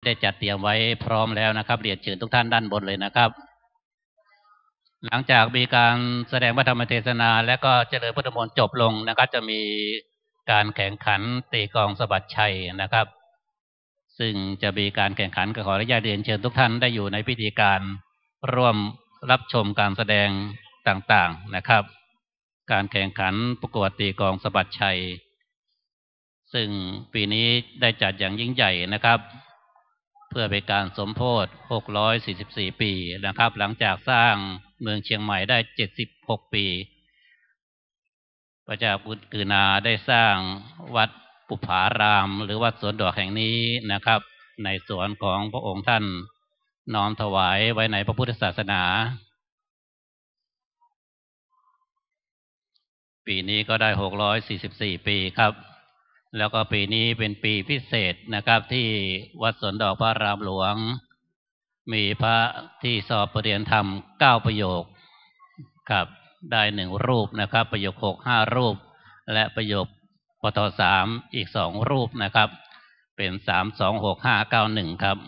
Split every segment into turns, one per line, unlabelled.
ได้จัดเตรียมไว้พร้อมแล้วนะครับเรียนเชิญทุกท่านด้านบนเลยนะครับหลังจากมีการแสดงพระธรรมเทศนาและก็เจริญพุทธมนต์จบลงนะครับจะมีการแข่งขันตีกลองสะบัดชัยนะครับซึ่งจะมีการแข่งขันก็ขออนุญาตเรียนเชิญทุกท่านได้อยู่ในพิธีการร่วมรับชมการแสดงต่างๆนะครับการแข่งขันประกวดตีกลองสะบัดชัยซึ่งปีนี้ได้จัดอย่างยิ่งใหญ่นะครับเพื่อเป็นการสมโภช644ปีนะครับหลังจากสร้างเมืองเชียงใหม่ได้76ปีพระเจ้ากุณาได้สร้างวัดปุผารามหรือวัดสวนดอกแห่งนี้นะครับในสวนของพระองค์ท่านน้อมถวายไว้ในพระพุทธศาสนาปีนี้ก็ได้644ปีครับแล้วก็ปีนี้เป็นปีพิเศษนะครับที่วัดสวนดอกพระรามหลวงมีพระที่สอบประเรียนธรรม9ประโยคครับได้1รูปนะครับประโยค6 5รูปและประโยคปท3อีก2รูปนะครับเป็น3 2 6 5 9 1ครับ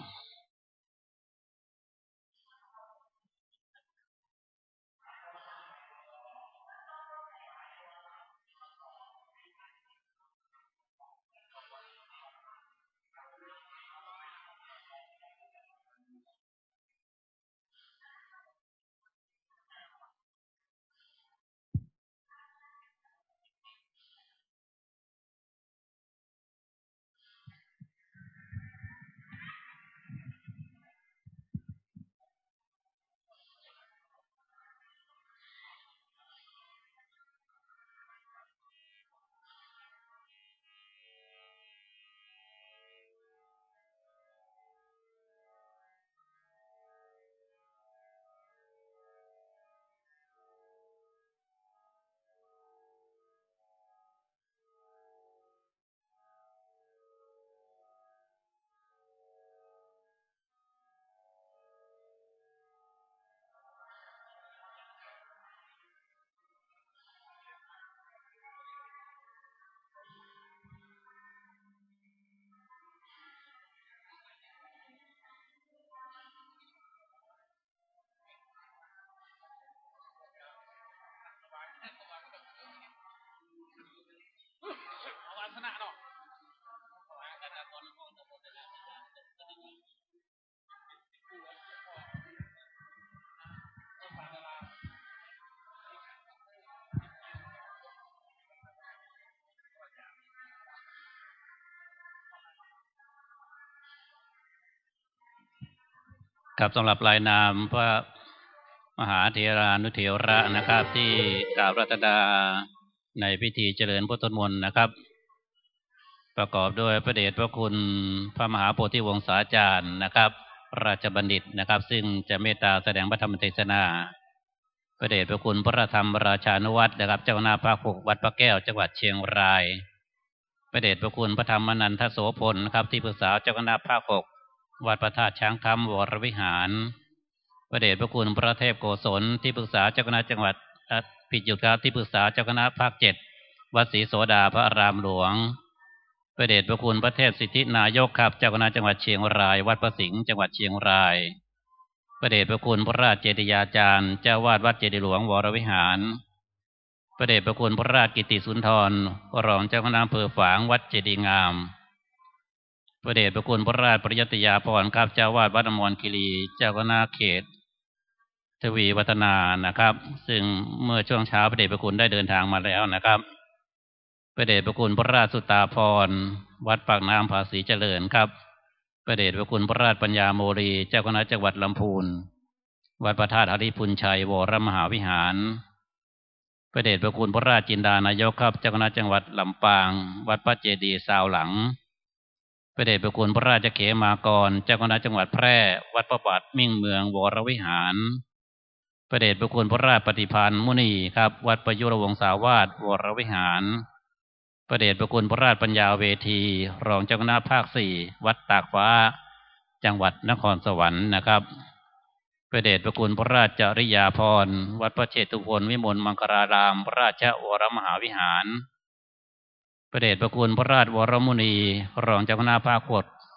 ครับสำหรับรายนามพระมหาเถรานุเถระนะครับที่กล่าวรัตนาในพิธีเจริญพุทธมนต์นะครับประกอบด้วยพระเดชพระคุณพระมหาโพธิวงศาจารย์นะครับราชบัณฑิตนะครับซึ่งจะเมตตาแสดงพระธรรมเทศนาพระเดชพระคุณพระธรรมราชานุวัตรนะครับเจ้าคณะภาค6วัดพระแก้วจังหวัดเชียงรายพระเดชพระคุณพระธรรมนันทโสพลนะครับที่ปรึกษาเจ้าคณะภาค6วัดพระธาตุช้างคำวรวิหารพระเดชพระคุณพระเทพโกศลที่ปรึกษาเจ้าคณะจังหวัดพิจิตรครับที่ปรึกษาเจ้าคณะภาค7วัดศรีโสดาพระอารามหลวงพระเดชพระคุณพระเทพสิทธินายกครับเจ้าคณะจังหวัดเชียงรายวัดพระสิงห์จังหวัดเชียงรายพระเดชพระคุณพระราชเจติยาจารย์เจ้าวาดวัดเจดีย์หลวงวรวิหารพระเดชพระคุณพระราชกิติสุนทรรองเจ้าคณะอำเภอฝางวัดเจดีย์งามพระเดชพระคุณพระราชปริยัติยาภรณ์ครับเจ้าวาดวัดอมรคีรีเจ้าคณะเขตทวีวัฒนานะครับซึ่งเมื่อช่วงเช้าพระเดชพระคุณได้เดินทางมาแล้วนะครับพระเดชพระคุณพระราชสุตาภรณ์วัดปากน้ำภาษีเจริญครับพระเดชพระคุณพระราชปัญญาโมลีเจ้าคณะจังหวัดลำพูนวัดพระธาตุหริพุนชัยวรมหาวิหารพระเดชพระคุณพระราชจินดานายกครับเจ้าคณะจังหวัดลำปางวัดพระเจดีย์ซาวหลังพระเดชพระคุณพระราชเขมากรเจ้าคณะจังหวัดแพร่วัดพระบาทมิ่งเมืองวรวิหารพระเดชพระคุณพระราชปฏิภาณมุนีครับวัดประยุรวงศาวาสวรวิหารพระเดชพระคุณพระราชปัญญาเวทีรองเจ้าคณะภาค4วัดตากฟ้าจังหวัดนครสวรรค์นะครับพระเดชพระคุณพระราชจริยาภรณ์วัดพระเชตุพนวิมลมังคลารามพระราชวรมหาวิหารพระเดชพระคุณพระราชวรมุนีรองเจ้าคณะภาค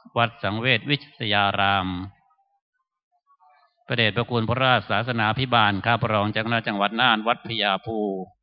วัดสังเวชวิทยารามพระเดชพระคุณพระราชศาสนาภิบาลข้าพระรองเจ้าคณะจังหวัดน่านวัดพญาภู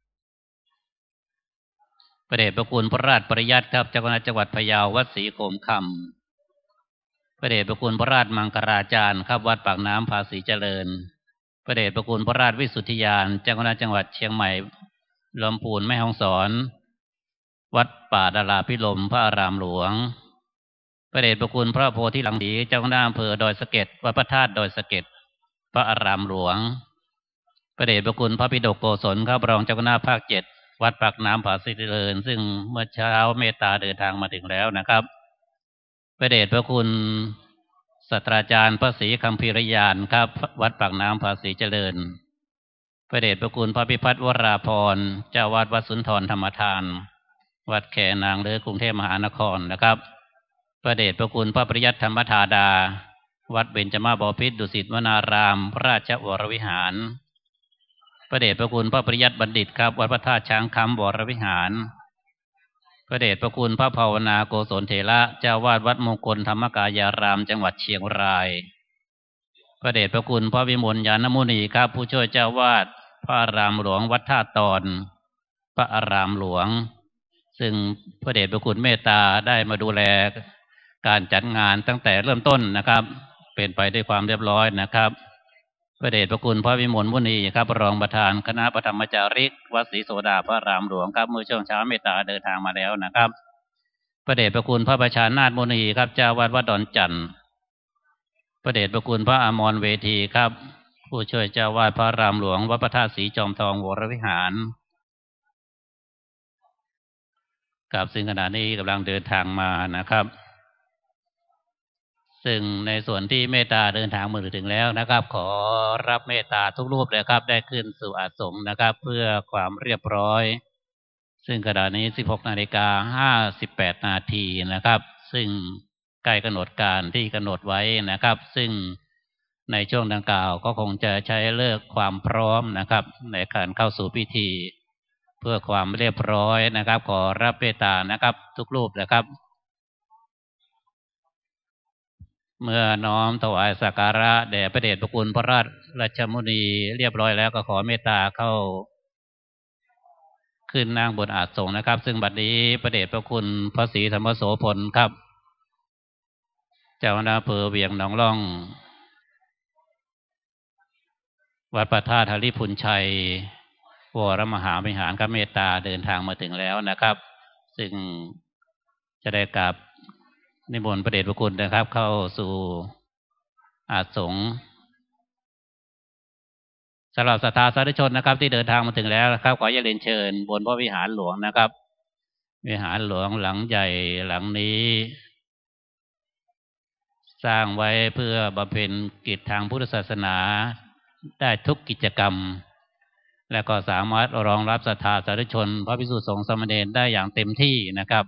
พระเดชพระคุณพระราชปริยัติครับเจ้าคณะจังหวัดพะเยาวัดศรีโคมคำพระเดชพระคุณพระราชมังคลาจารย์ครับวัดปากน้ำภาษีเจริญพระเดชพระคุณพระราชวิสุทธิยานเจ้าคณะจังหวัดเชียงใหม่ลำพูนแม่ฮ่องสอนวัดป่าดาราพิลมพระอารามหลวงพระเดชพระคุณพระโพธิลังสีเจ้าคณะอำเภอดอยสะเก็ดวัดพระธาตุดอยสะเก็ดพระอารามหลวงพระเดชพระคุณพระปิฎกโกศลครับรองเจ้าคณะภาค7วัดปากน้ำผาสิริเลินซึ่งเมื่อเช้าเมตตาเดินทางมาถึงแล้วนะครับพระเดชพระคุณศาสตราจารย์พระศรีคัมภีรยานครับวัดปากน้ำภาษีเจริญพระเดชพระคุณพระพิพัฒน์วราพรเจ้าวาดวัดสุนทรธรรมทานวัดแขนางเลือกรุงเทพมหานครนะครับพระเดชพระคุณพระปริยัติธรรมธาดาวัดเบญจมาบพิตรดุสิตวนารามพระราชวรวิหารพระเดชพระคุณพระปริยัติบัณฑิตครับวัดพระธาตุช้างคำวรวิหารพระเดชพระคุณพระภาวนาโกศลเถระเจ้าวาดวัดมงคลธรรมกายารามจังหวัดเชียงรายพระเดชพระคุณพระวิมลญาณมุนีครับผู้ช่วยเจ้าวาดพระอารามหลวงวัดท่าตอนพระอารามหลวงซึ่งพระเดชพระคุณเมตตาได้มาดูแลการจัดงานตั้งแต่เริ่มต้นนะครับเป็นไปด้วยความเรียบร้อยนะครับพระเดชพระคุณพระวิมลมุนีครับรองประธานคณะปฐมจาริกวัดศรีโสดาพระอารามหลวงครับเมื่อช่วงเช้าเมตตาเดินทางมาแล้วนะครับพระเดชพระคุณพระประชานาถมุนีครับเจ้าวาดวัดดอนจันทร์พระเดชพระคุณพระอมรเวทีครับผู้ช่วยเจ้าวาดพระอารามหลวงวัดพระธาตุศรีจอมทองวรวิหารกับซึ่งขณะนี้กำลังเดินทางมานะครับซึ่งในส่วนที่เมตตาเดินทางมาถึงแล้วนะครับขอรับเมตตาทุกรูปเลยครับได้ขึ้นสู่อาสมนะครับเพื่อความเรียบร้อยซึ่งขณะนี้ 16:58 นาทีนะครับซึ่งใกล้กำหนดการที่กำหนดไว้นะครับซึ่งในช่วงดังกล่าวก็คงจะใช้เลิกความพร้อมนะครับในการเข้าสู่พิธีเพื่อความเรียบร้อยนะครับขอรับเมตตานะครับทุกรูปนะครับเมื่อน้อมถวายสักการะแด่พระเดชพระคุณพระราชมุนีเรียบร้อยแล้วก็ขอเมตตาเข้าขึ้นนั่งบนอาสนะนะครับซึ่งบัดนี้พระเดชพระคุณพระศรีธรรมโสพลครับเจ้าคณะอำเภอเวียงหนองล่องวัดพระธาตุหริพุนชัยวรมหาวิหารครับเมตตาเดินทางมาถึงแล้วนะครับซึ่งจะได้กราบนิมนต์พระเดชพระคุณนะครับเข้าสู่อาสนะสำหรับศรัทธาสาธุชนนะครับที่เดินทางมาถึงแล้วนะครับขอเรียนเชิญบนพระวิหารหลวงนะครับวิหารหลวงหลังใหญ่หลังนี้สร้างไว้เพื่อบำเพ็ญกิจทางพุทธศาสนาได้ทุกกิจกรรมและก็สามารถรองรับศรัทธาสาธุชนพระภิกษุสงฆ์สามเณรได้อย่างเต็มที่นะครับ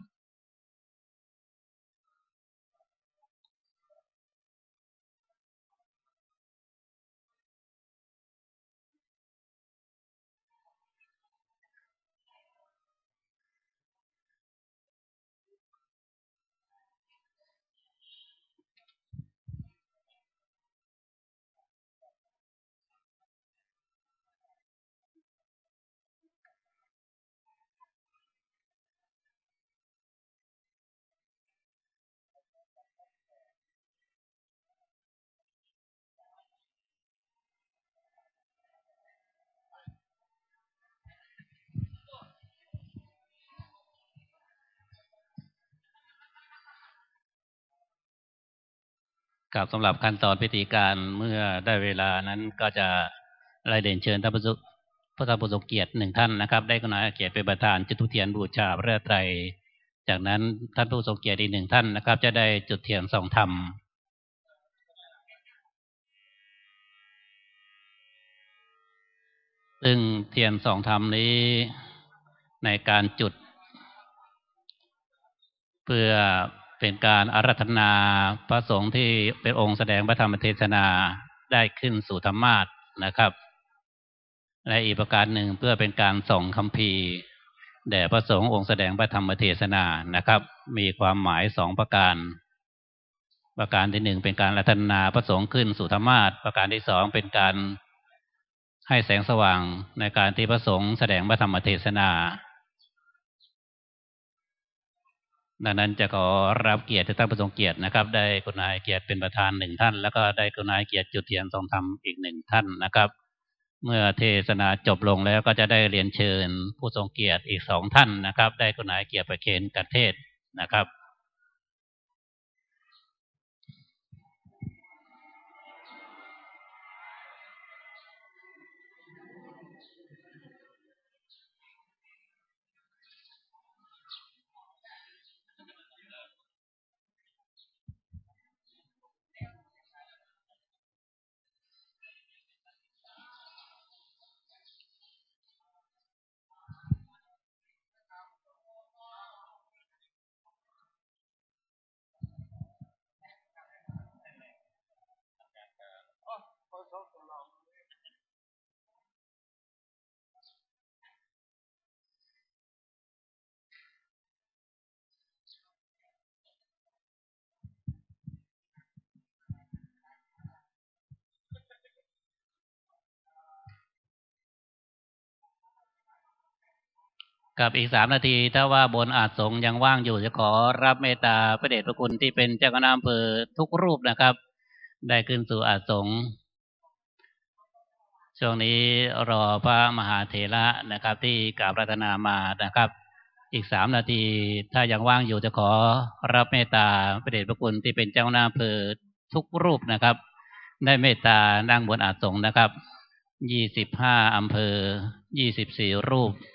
กับสำหรับขั้นตอนพิธีการเมื่อได้เวลานั้นก็จะได้เรียนเชิญท่านพระผู้ทรงเกียรติหนึ่งท่านนะครับได้กรุณาเกียรติเป็นประธานจุดธูปเทียนบูชาพระไตรจากนั้นท่านผู้ทรงเกียรติอีกหนึ่งท่านนะครับจะได้จุดเทียนส่องธรรมซึ่งเทียนส่องธรรมนี้ในการจุดเพื่อเป็นการอาราธนาพระสงฆ์ที่เป็นองค์แสดงพระธรรมเทศนาได้ขึ้นสู่ธรรมาสน์นะครับและอีกประการหนึ่งเพื่อเป็นการส่งคัมภีร์แด่พระสงฆ์องค์แสดงพระธรรมเทศนานะครับมีความหมาย2 ประการประการที่หนึ่งเป็นการรัตนาพระสงฆ์ขึ้นสู่ธรรมาสน์ประการที่สองเป็นการให้แสงสว่างในการที่พระสงฆ์แสดงพระธรรมเทศนาดังนั้นจะขอรับเกียรติท่านผู้ทรงเกียรตินะครับได้คุณนายเกียรติเป็นประธานหนึ่งท่านแล้วก็ได้คุณนายเกียรติจุดเทียนทรงธรรมอีกหนึ่งท่านนะครับเมื่อเทศนาจบลงแล้วก็จะได้เรียนเชิญผู้ทรงเกียรติอีกสองท่านนะครับได้คุณนายเกียรติประเคนกัตเทศนะครับกับอีก3 นาทีถ้าว่าบนอาสงยังว่างอยู่จะขอรับเมตตาพระเดชพระคุณที่เป็นเจ้าคณะอำเภอทุกรูปนะครับได้ขึ้นสู่อาสงช่วงนี้รอพระมหาเถระนะครับที่กราบรัตนามานะครับอีก3 นาทีถ้ายังว่างอยู่จะขอรับเมตตาพระเดชพระคุณที่เป็นเจ้าคณะอำเภอทุกรูปนะครับได้เมตตานั่งบนอาสงนะครับ25 อำเภอ24 รูป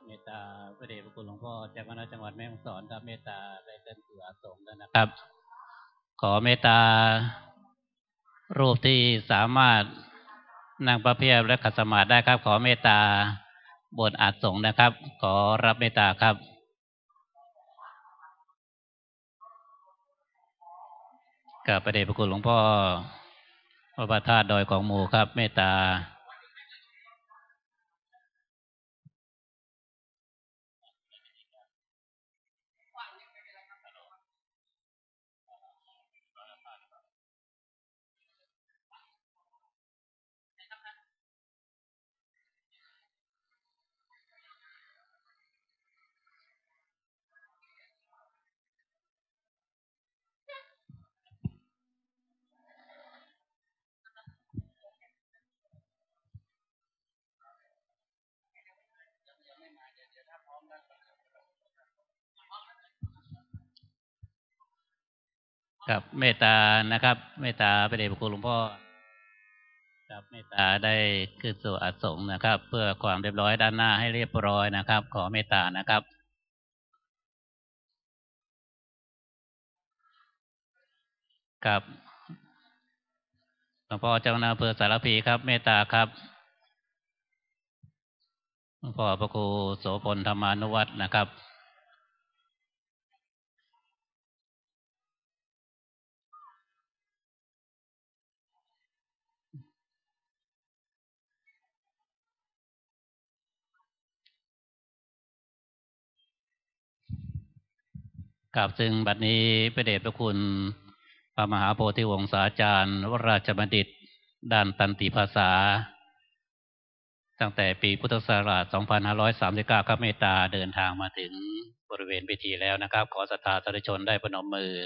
เมตตาพระเดชพระคุณหลวงพ่อเจ้าคณะจังหวัดแม่ฮ่องสอนครับเมตตาได้เชิญสู่อาสมแล้วนะครับขอเมตตารูปที่สามารถนั่งพระเพียบและขัดสมาธิได้ครับขอเมตตาบนอาสงฆ์นะครับขอรับเมตตาครับกับพระเดชพระคุณหลวงพ่อพระประธาตุดอยของหมู่ครับเมตตาครับเมตตานะครับเมตตาพระเดชพระคุณหลวงพ่อครับเมตตาได้ขึ้นสู่อาสงฆ์นะครับเพื่อความเรียบร้อยด้านหน้าให้เรียบร้อยนะครับขอเมตตานะครับกับหลวงพ่อเจ้าคณะอำเภอสารพีครับเมตตาครับหลวงพ่อพระครูโสพลธรรมานุวัฒน์นะครับกับซึ่งบัดนี้พระเดชพระคุณพระมหาโพธิวงศาจารย์วราชบัณฑิตด้านตันติภาษาตั้งแต่ปีพุทธศักราช 2539 ครับเมตตาเดินทางมาถึงบริเวณพิธีแล้วนะครับขอศรัทธาสาธุชนได้ประนมมือ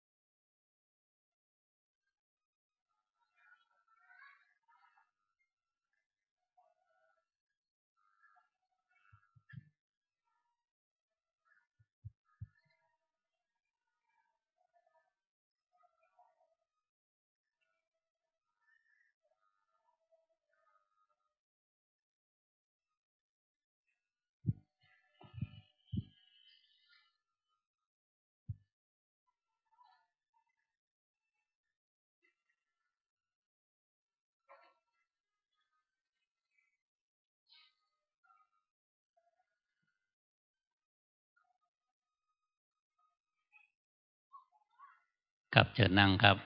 ครับเชิญนั่งครับ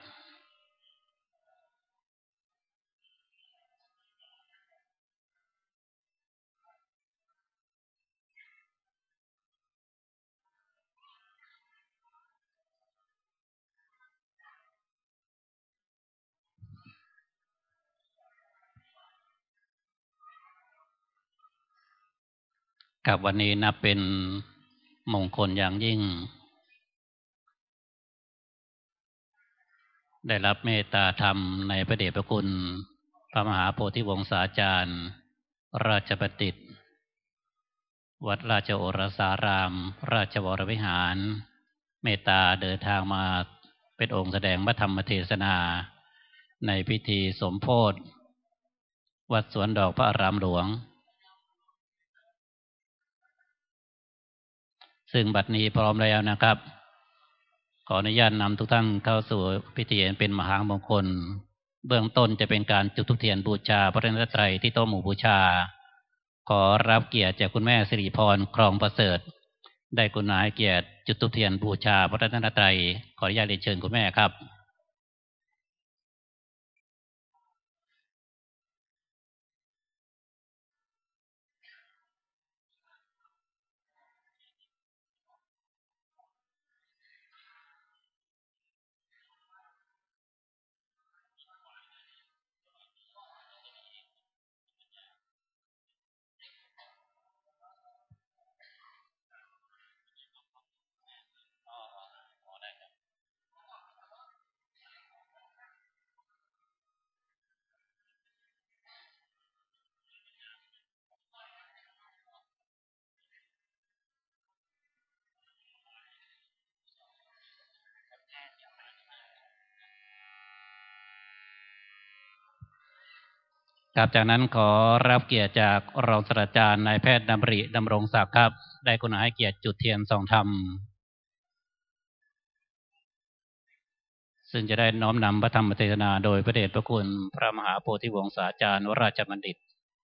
กับวันนี้นับเป็นมงคลอย่างยิ่งได้รับเมตตาธรรมในพระเดชพระคุณพระมหาโพธิวงศาจารย์ราชบัณฑิตวัดราชโอรสารามราชวรวิหารเมตตาเดินทางมาเป็นองค์แสดงพระธรรมเทศนาในพิธีสมโภชวัดสวนดอกพระอารามหลวงซึ่งบัดนี้พร้อมแล้วนะครับขออนุญาตนำทุกท่านเข้าสู่พิธีเป็นมหามงคลเบื้องต้นจะเป็นการจุดธูปเทียนบูชาพระรัตนตรัยที่โต๊ะหมู่บูชาขอรับเกียรติจากคุณแม่สิริพรครองประเสริฐได้กุณาให้เกียรติจุดธูปเทียนบูชาพระรัตนตรัยขออนุญาตเรียนเชิญคุณแม่ครับครับจากนั้นขอรับเกียรติจากรองศาสตราจารย์นายแพทย์ดำริดำรงศักดิ์ครับได้กรุณาให้เกียรติจุดเทียนส่องธรรมซึ่งจะได้น้อมนำพระธรรมเทศนาโดยพระเดชพระคุณพระมหาโพธิวงศาจารย์วราชบัณฑิต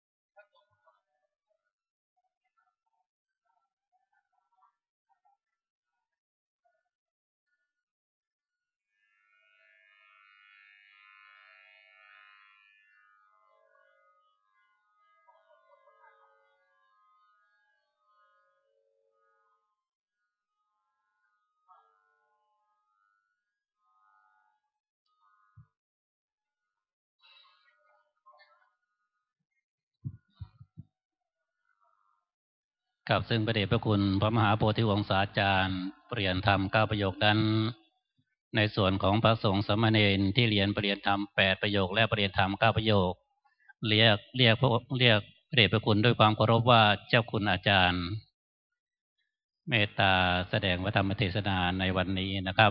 ครับซึ่งพระเดชพระคุณพระมหาโพธิวงศาจารย์เปลี่ยนธรรม9ประโยคนั้นในส่วนของพระสงฆ์สามเณรที่เรียนปรริยนธรรม8ประโยคและปรริยนธรรม9ประโยคเรียกพระเดชพระคุณด้วยความเคารพว่าเจ้าคุณอาจารย์เมตตาแสดงพระธรรมเทศนาในวันนี้นะครับ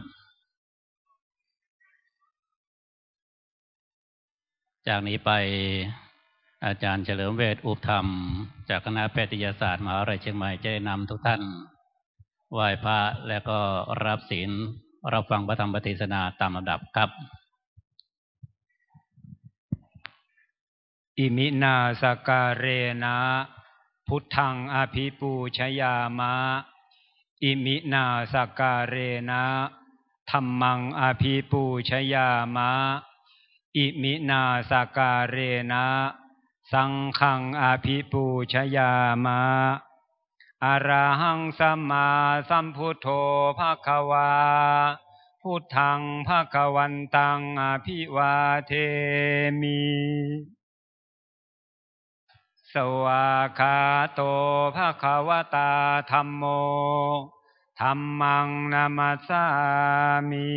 จากนี้ไปอาจารย์เฉลิมเวชอุปธรรมจากคณะแพทยศาสตร์มหาวิทยาลัยเชียงใหม่จะได้นำทุกท่านไหว้พระและก็รับศีลรับฟังพระธรรมเทศนาตามลำดับครับ
อิมินาสการเรนะพุทธังอภิปูชยามะอิมินาสการเรนะธัมมังอภิปูชยามะอิมินาสการเรนะสังฆังอภิปูชยามะอะระหังสัมมาสัมพุทโธภควาพุทธังภควันตังอภิวาเทมิสวากขาโตภควตาธัมโมธัมมังนามัสสามิ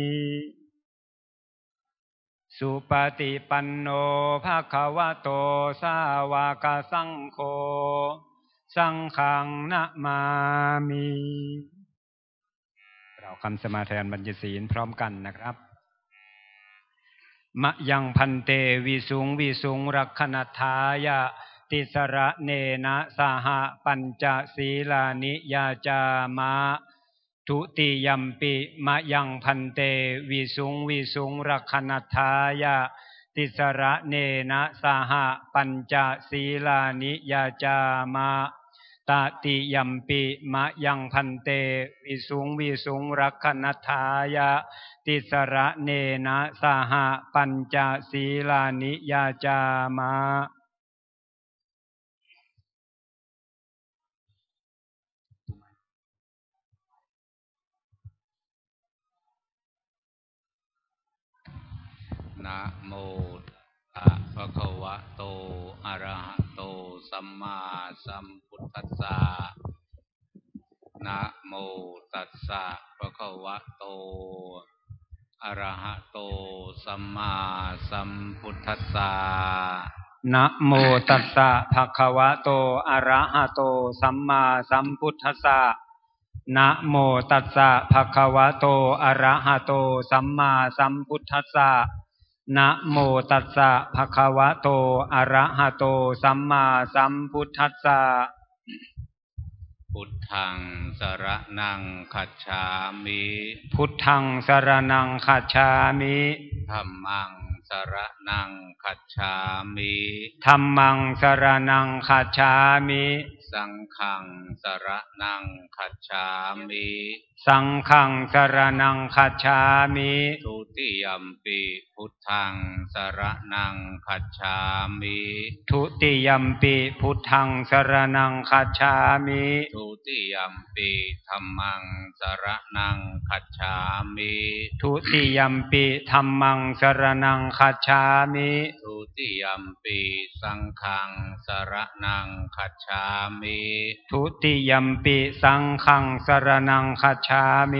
สุปฏิปันโนภควโตสาวกสังโฆสังฆังนะมามิเราคำสมาทานบัญญัติศีลพร้อมกันนะครับมะยังพันเตวิสุงรักขณทายะติสระเนนะสหปัญจศีลานิยาจามะทุติยัมปิมะยังพันเตวิสุงรักขณทายะติสระเนนะสหปัญจศีลานิยาจามะตติยัมปิมะยังพันเตวิสุงรักขณทายะติสระเนนะสหปัญจศีลานิยาจามะ
นะโมตัสสะภะคะวะโตอะระหะโตสัมมาสัมพุทธัสสะนะโมตัสสะภะคะวะโตอะระหะโตสัมมาสัมพุทธัสสะ
นะโมตัสสะภะคะวะโตอะระหะโตสัมมาสัมพุทธัสสะนะโมตัสสะภะคะวะโตอะระหะโตสัมมาสัมพุทธัสสะนะโมตัสสะภะคะวะโตอะระหะโตสัมมาสัมพุทธัสสะ
พุทธังสรณังคัจฉามิ
พุทธังสรณังคัจฉามิ
ธัมมังสรณังคัจฉามิ
ธัมมังสรณังคัจฉามิ
สังฆังสรณังคัจฉามิ
สังฆังสรณังคัจฉามิ
ทุติยัมปิพุทธังสรณังคัจฉามิ
ทุติยัมปิพุทธังสรณังคัจฉามิ
ทุติยัมปิธัมมังสรณังคัจฉามิ
ทุติยัมปิธัมมังสรณังคัจฉามิ
ทุติยัมปิสังฆังสรณังคัจฉามิ
ทุติยัมปิสังฆังสรณังคัจฉามิ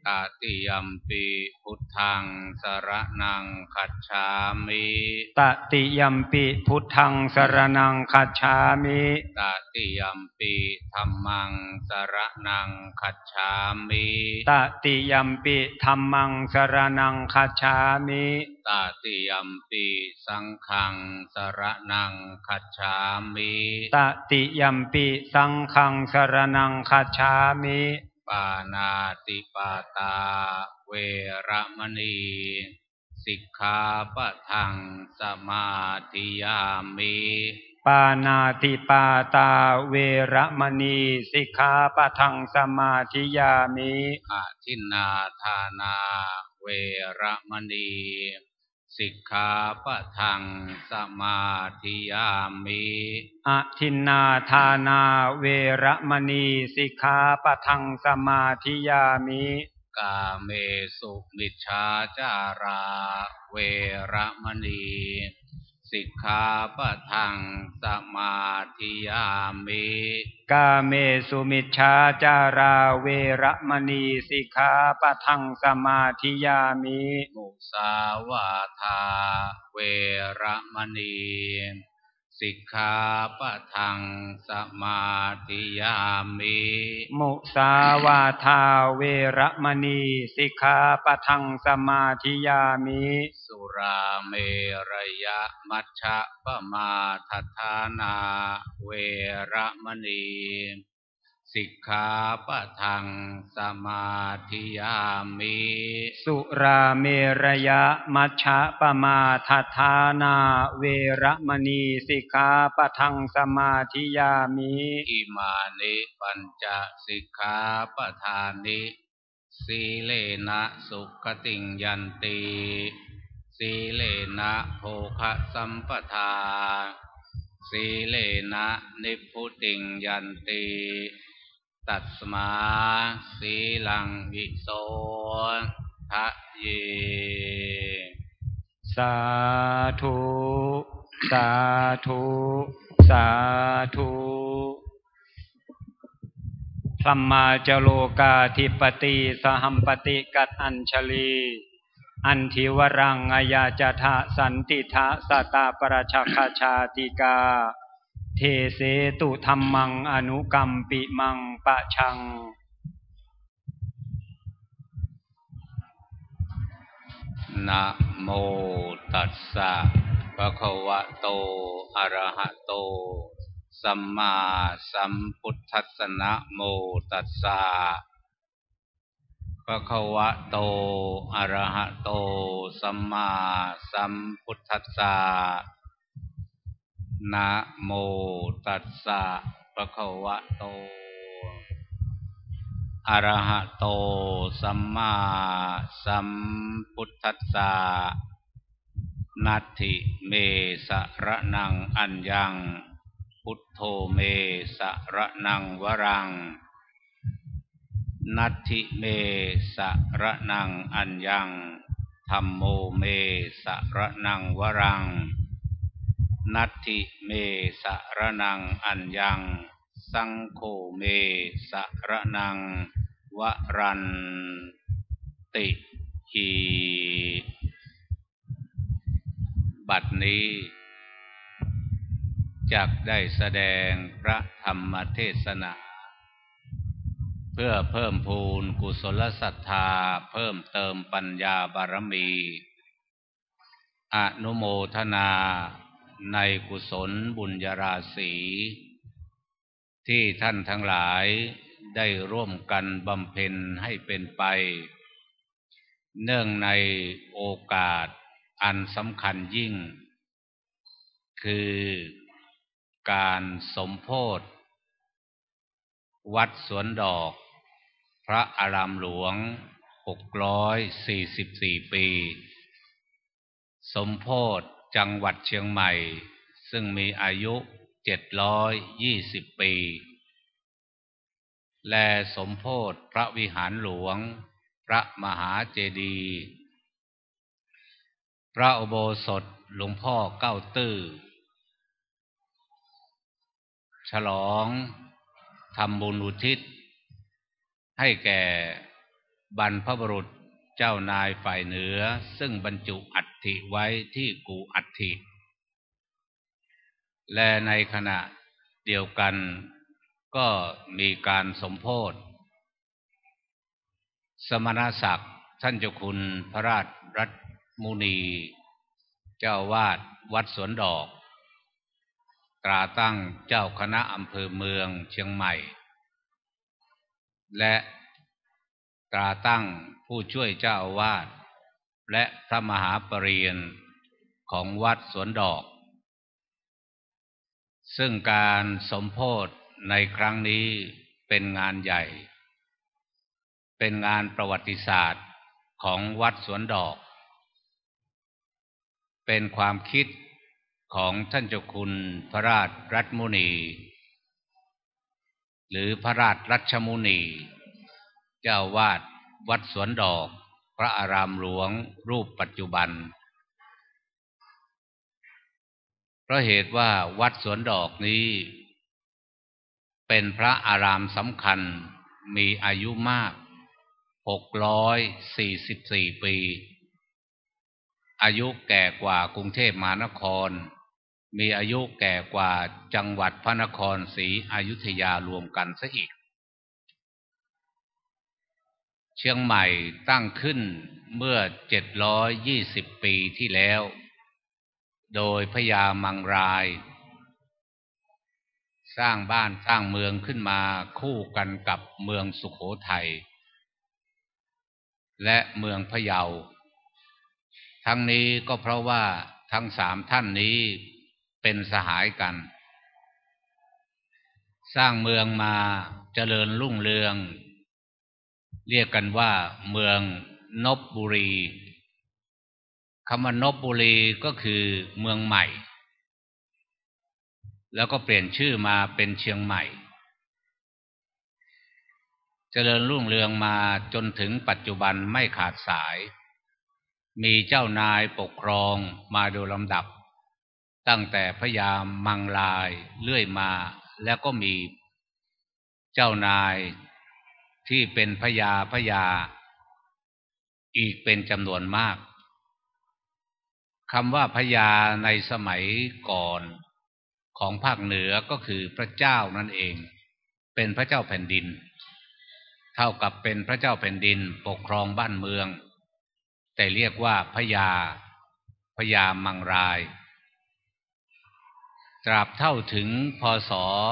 ตติยัมปิพุทธังสรณังคัจฉามิ
ตติยัมปิพุทธังสรณังคัจฉามิ
ตติยัมปิธัมมังสรณังคัจฉามิ
ตติยัมปิธัมมังสรณังคัจฉามิ
ตติยัมปิสังฆังสรณังคัจฉามิ
ตติยัมปิสังฆังสรณังคัจฉามิ
ปานาติปาตาเวระมณีสิกขาปะทังสมาธิยามิ
ปานาติปาตาเวระมณีสิกขาปะทังสมาธิยามิ
อาทินนาทานาเวระมณีสิกขาปะทังสมาธิยามิ
อะทินนาทานาเวระมณีสิกขาปะทังสมาธิยามิ
กาเมสุมิจฉาจาราเวระมณีสิกขาปะทังสมาธิยามิ
กาเมสุมิจฉาจาราเวระมณีสิกขาปะทังสมาธิยามิ
มุสาวาทาเวระมณีสิกขาปะทังสมาธิยามิ
มุสาวาทาเวระมณีสิกขาปะทังสมาธิยามิ
สุราเมรยมัชฌะปมาทัฏฐานาเวระมณีสิกขาปะทังสมาธิยามิ
สุราเมรยมัชฌะปมาทัฏฐานาเวระมณีสิกขาปะทังสมาธิยามิ
อิมานิปัญจสิกขาปทานิสีเลนะสุขติงยันติสีเลนะโภคะสัมปทาสีเลนะนิพพุติงยันติตัสมาสีลังวิโสทะเย
สาธุสาธุสาธุสัมมาจโลกาธิปติสหัมปติกัตอัญชลีอันทิวรังอายาจทะสันติทะสตาปรชักขชาติกาเทเสตุธัมมังอนุกัมปิมังปะชัง
นะโมตัสสะภะคะวะโตอะระหะโตสัมมาสัมพุทธัสสะนะโมตัสสะภะคะวะโตอะระหะโตสัมมาสัมพุทธัสสะนะโมตัสสะภะคะวะโตอะระหะโตสัมมาสัมพุทธัสสะนัตถิเมสระนังอัญญังพุทโธเมสระนังวรังนัตถิเมสระนังอัญญังธัมโมเมสระนังวรังนัตถิเมสระนังอัญญังสังโฆเมสระนังวรันติอีบัดนี้จักได้แสดงพระธรรมเทศนาเพื่อเพิ่มพูนกุศลศรัทธาเพิ่มเติมปัญญาบารมีอนุโมทนาในกุศลบุญญาราศีที่ท่านทั้งหลายได้ร่วมกันบำเพ็ญให้เป็นไปเนื่องในโอกาสอันสำคัญยิ่งคือการสมโภชวัดสวนดอกพระอารามหลวง644ปีสมโภชจังหวัดเชียงใหม่ซึ่งมีอายุ720ปีและสมโภชพระวิหารหลวงพระมหาเจดีย์พระอุโบสถหลวงพ่อเก้าตื้อฉลองทำบุญอุทิศให้แก่
บรรพบุรุษเจ้านายฝ่ายเหนือซึ่งบรรจุอัฐิไว้ที่กู่อัฐิและในขณะเดียวกันก็มีการสมโภชสมณศักดิ์ท่านเจ้าคุณพระราชรัตนมุนีเจ้าวาดวัดสวนดอกตราตั้งเจ้าคณะอำเภอเมืองเชียงใหม่และตราตั้งผู้ช่วยเจ้าอาวาสและพระมหาปริญญาของวัดสวนดอกซึ่งการสมโภชในครั้งนี้เป็นงานใหญ่เป็นงานประวัติศาสตร์ของวัดสวนดอกเป็นความคิดของท่านเจ้าคุณพระราชรัตนมุนีหรือพระราชรัชมุนีเจ้าวาดวัดสวนดอกพระอารามหลวงรูปปัจจุบันเพราะเหตุว่าวัดสวนดอกนี้เป็นพระอารามสำคัญมีอายุมาก644 ปีอายุแก่กว่ากรุงเทพมหานครมีอายุแก่กว่าจังหวัดพระนครศรีอยุธยารวมกันซะอีกเชียงใหม่ตั้งขึ้นเมื่อ720 ปีที่แล้วโดยพญามังรายสร้างบ้านสร้างเมืองขึ้นมาคู่กันกับเมืองสุโขทัยและเมืองพะเยาทั้งนี้ก็เพราะว่าทั้ง3ท่านนี้เป็นสหายกันสร้างเมืองมาเจริญรุ่งเรืองเรียกกันว่าเมืองนพบุรีคำว่านพบุรีก็คือเมืองใหม่แล้วก็เปลี่ยนชื่อมาเป็นเชียงใหม่เจริญรุ่งเรืองมาจนถึงปัจจุบันไม่ขาดสายมีเจ้านายปกครองมาโดยลำดับตั้งแต่พญามังรายเรื่อยมาแล้วก็มีเจ้านายที่เป็นพญาอีกเป็นจำนวนมากคำว่าพญาในสมัยก่อนของภาคเหนือก็คือพระเจ้านั่นเองเป็นพระเจ้าแผ่นดินเท่ากับเป็นพระเจ้าแผ่นดินปกครองบ้านเมืองแต่เรียกว่าพญามังรายตราบเท่าถึงพ.ศ.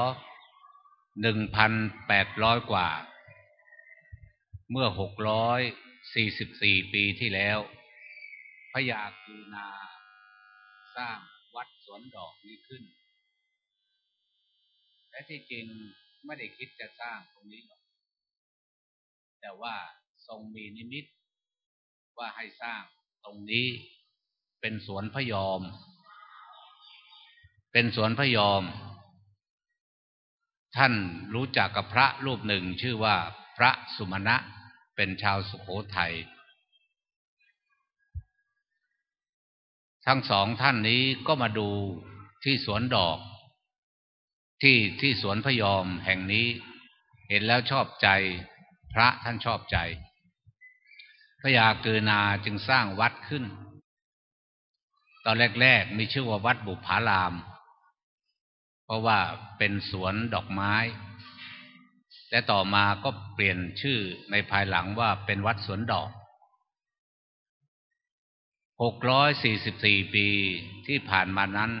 1,800 กว่าเมื่อ644 ปีที่แล้วพญากูนาสร้างวัดสวนดอกนี้ขึ้นและที่จริงไม่ได้คิดจะสร้างตรงนี้หรอกแต่ว่าทรงมีนิมิตว่าให้สร้างตรงนี้เป็นสวนพยอมท่านรู้จักกับพระรูปหนึ่งชื่อว่าพระสุมาณะเป็นชาวสุโขทัยทั้งสองท่านนี้ก็มาดูที่สวนดอกที่สวนพยอมแห่งนี้เห็นแล้วชอบใจพระท่านชอบใจพญาเกือนาจึงสร้างวัดขึ้นตอนแรกๆมีชื่อว่าวัดบุพารามเพราะว่าเป็นสวนดอกไม้และต่อมาก็เปลี่ยนชื่อในภายหลังว่าเป็นวัดสวนดอก644 ปีที่ผ่านมานั้น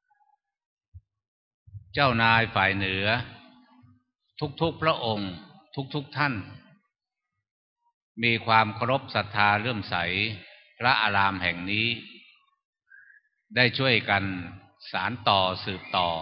เจ้านายฝ่ายเหนือทุกๆพระองค์ทุกท่านมีความเคารพศรัทธาเลื่อมใสพระอารามแห่งนี้ได้ช่วยกันสานต่อสืบต่อ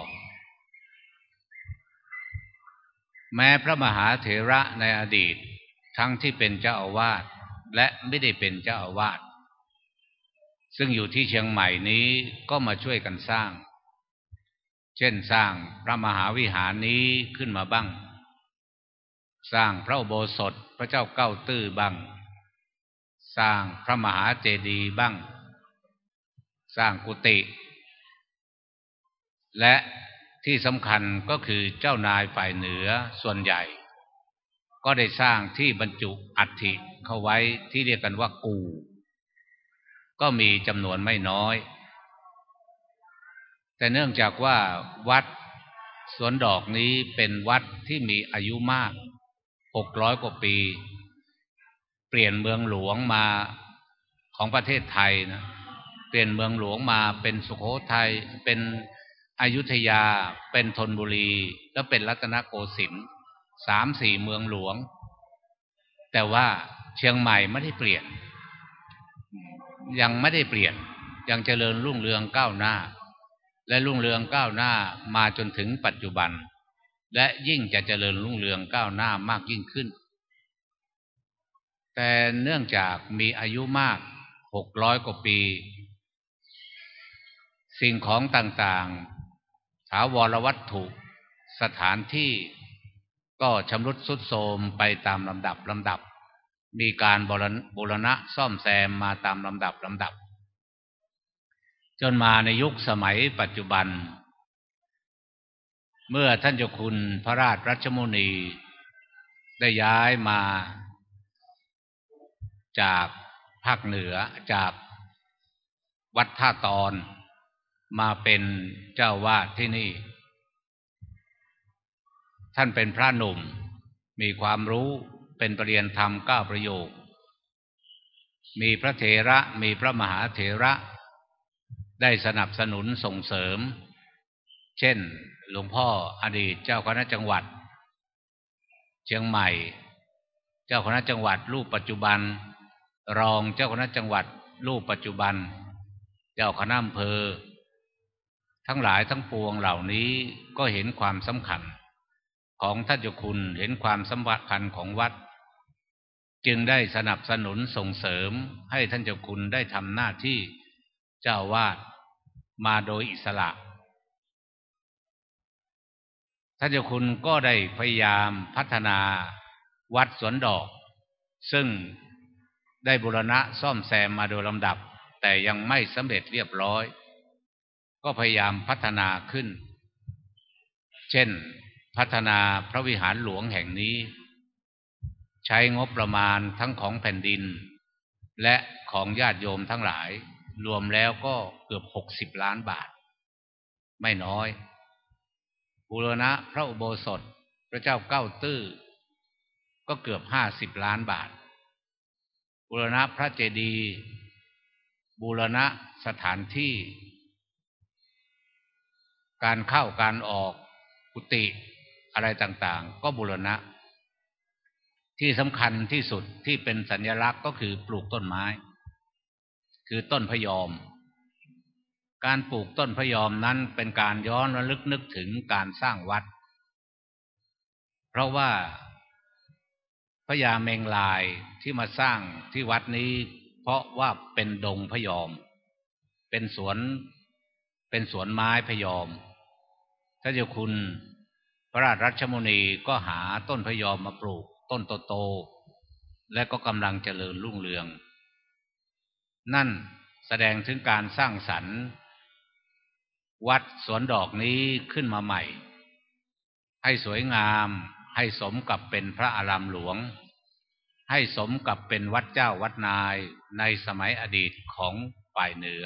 แม้พระมหาเถระในอดีตทั้งที่เป็นเจ้าอาวาสและไม่ได้เป็นเจ้าอาวาสซึ่งอยู่ที่เชียงใหม่นี้ก็มาช่วยกันสร้างเช่นสร้างพระมหาวิหารนี้ขึ้นมาบ้างสร้างพระอุโบสถพระเจ้าเก้าตื้อบ้างสร้างพระมหาเจดีย์บ้างสร้างกุฏิและที่สำคัญก็คือเจ้านายฝ่ายเหนือส่วนใหญ่ก็ได้สร้างที่บรรจุอัฐิเข้าไว้ที่เรียกกันว่ากูก็มีจำนวนไม่น้อยแต่เนื่องจากว่าวัดสวนดอกนี้เป็นวัดที่มีอายุมาก600 กว่าปีเปลี่ยนเมืองหลวงมาของประเทศไทยนะเปลี่ยนเมืองหลวงมาเป็นสุโขทัยเป็นอยุธยาเป็นธนบุรีแล้วเป็นรัตนโกสินทร์3-4 เมืองหลวงแต่ว่าเชียงใหม่ไม่ได้เปลี่ยนยังไม่ได้เปลี่ยนยังเจริญรุ่งเรืองก้าวหน้าและรุ่งเรืองก้าวหน้ามาจนถึงปัจจุบันและยิ่งจะเจริญรุ่งเรืองก้าวหน้ามากยิ่งขึ้นแต่เนื่องจากมีอายุมาก600 กว่าปีสิ่งของต่างๆถาวรวัตถุสถานที่ก็ชำรุดทรุดโทรมไปตามลำดับมีการบูรณะซ่อมแซมมาตามลำดับจนมาในยุคสมัยปัจจุบันเมื่อท่านเจ้าคุณพระราชรัชมุนีได้ย้ายมาจากภาคเหนือจากวัดท่าตอนมาเป็นเจ้าวาดที่นี่ท่านเป็นพระหนุ่มมีความรู้เป็นปริญญาธรรม9 ประโยคมีพระเถระมีพระมหาเถระได้สนับสนุนส่งเสริมเช่นหลวงพ่ออดีตเจ้าคณะจังหวัดเชียงใหม่เจ้าคณะจังหวัดรูปปัจจุบันรองเจ้าคณะจังหวัดรูปปัจจุบันเจ้าคณะอำเภอทั้งหลายทั้งปวงเหล่านี้ก็เห็นความสำคัญของท่านเจ้าคุณเห็นความสำคัญของวัดจึงได้สนับสนุนส่งเสริมให้ท่านเจ้าคุณได้ทำหน้าที่เจ้าวาดมาโดยอิสระท่านเจ้าคุณก็ได้พยายามพัฒนาวัดสวนดอกซึ่งได้บูรณะซ่อมแซมมาโดยลำดับแต่ยังไม่สำเร็จเรียบร้อยก็พยายามพัฒนาขึ้นเช่นพัฒนาพระวิหารหลวงแห่งนี้ใช้งบประมาณทั้งของแผ่นดินและของญาติโยมทั้งหลายรวมแล้วก็เกือบ60 ล้านบาทไม่น้อยบูรณะพระอุโบสถพระเจ้าเก้าตื้อก็เกือบ50 ล้านบาทบูรณะพระเจดีย์บูรณะสถานที่การเข้าการออกกุฏิอะไรต่างๆก็บูรณะที่สำคัญที่สุดที่เป็นสัญลักษณ์ก็คือปลูกต้นไม้คือต้นพะยอมการปลูกต้นพะยอมนั้นเป็นการย้อนระลึกนึกถึงการสร้างวัดเพราะว่าพญาเมงลายที่มาสร้างที่วัดนี้เพราะว่าเป็นดงพะยอมเป็นสวนไม้พะยอมท่านเจ้าคุณพระราชรัชมุนีก็หาต้นพะยอมมาปลูกต้นโตๆและก็กำลังเจริญรุ่งเรืองนั่นแสดงถึงการสร้างสรรค์วัดสวนดอกนี้ขึ้นมาใหม่ให้สวยงามให้สมกับเป็นพระอารามหลวงให้สมกับเป็นวัดเจ้าวัดนายในสมัยอดีตของฝ่ายเหนือ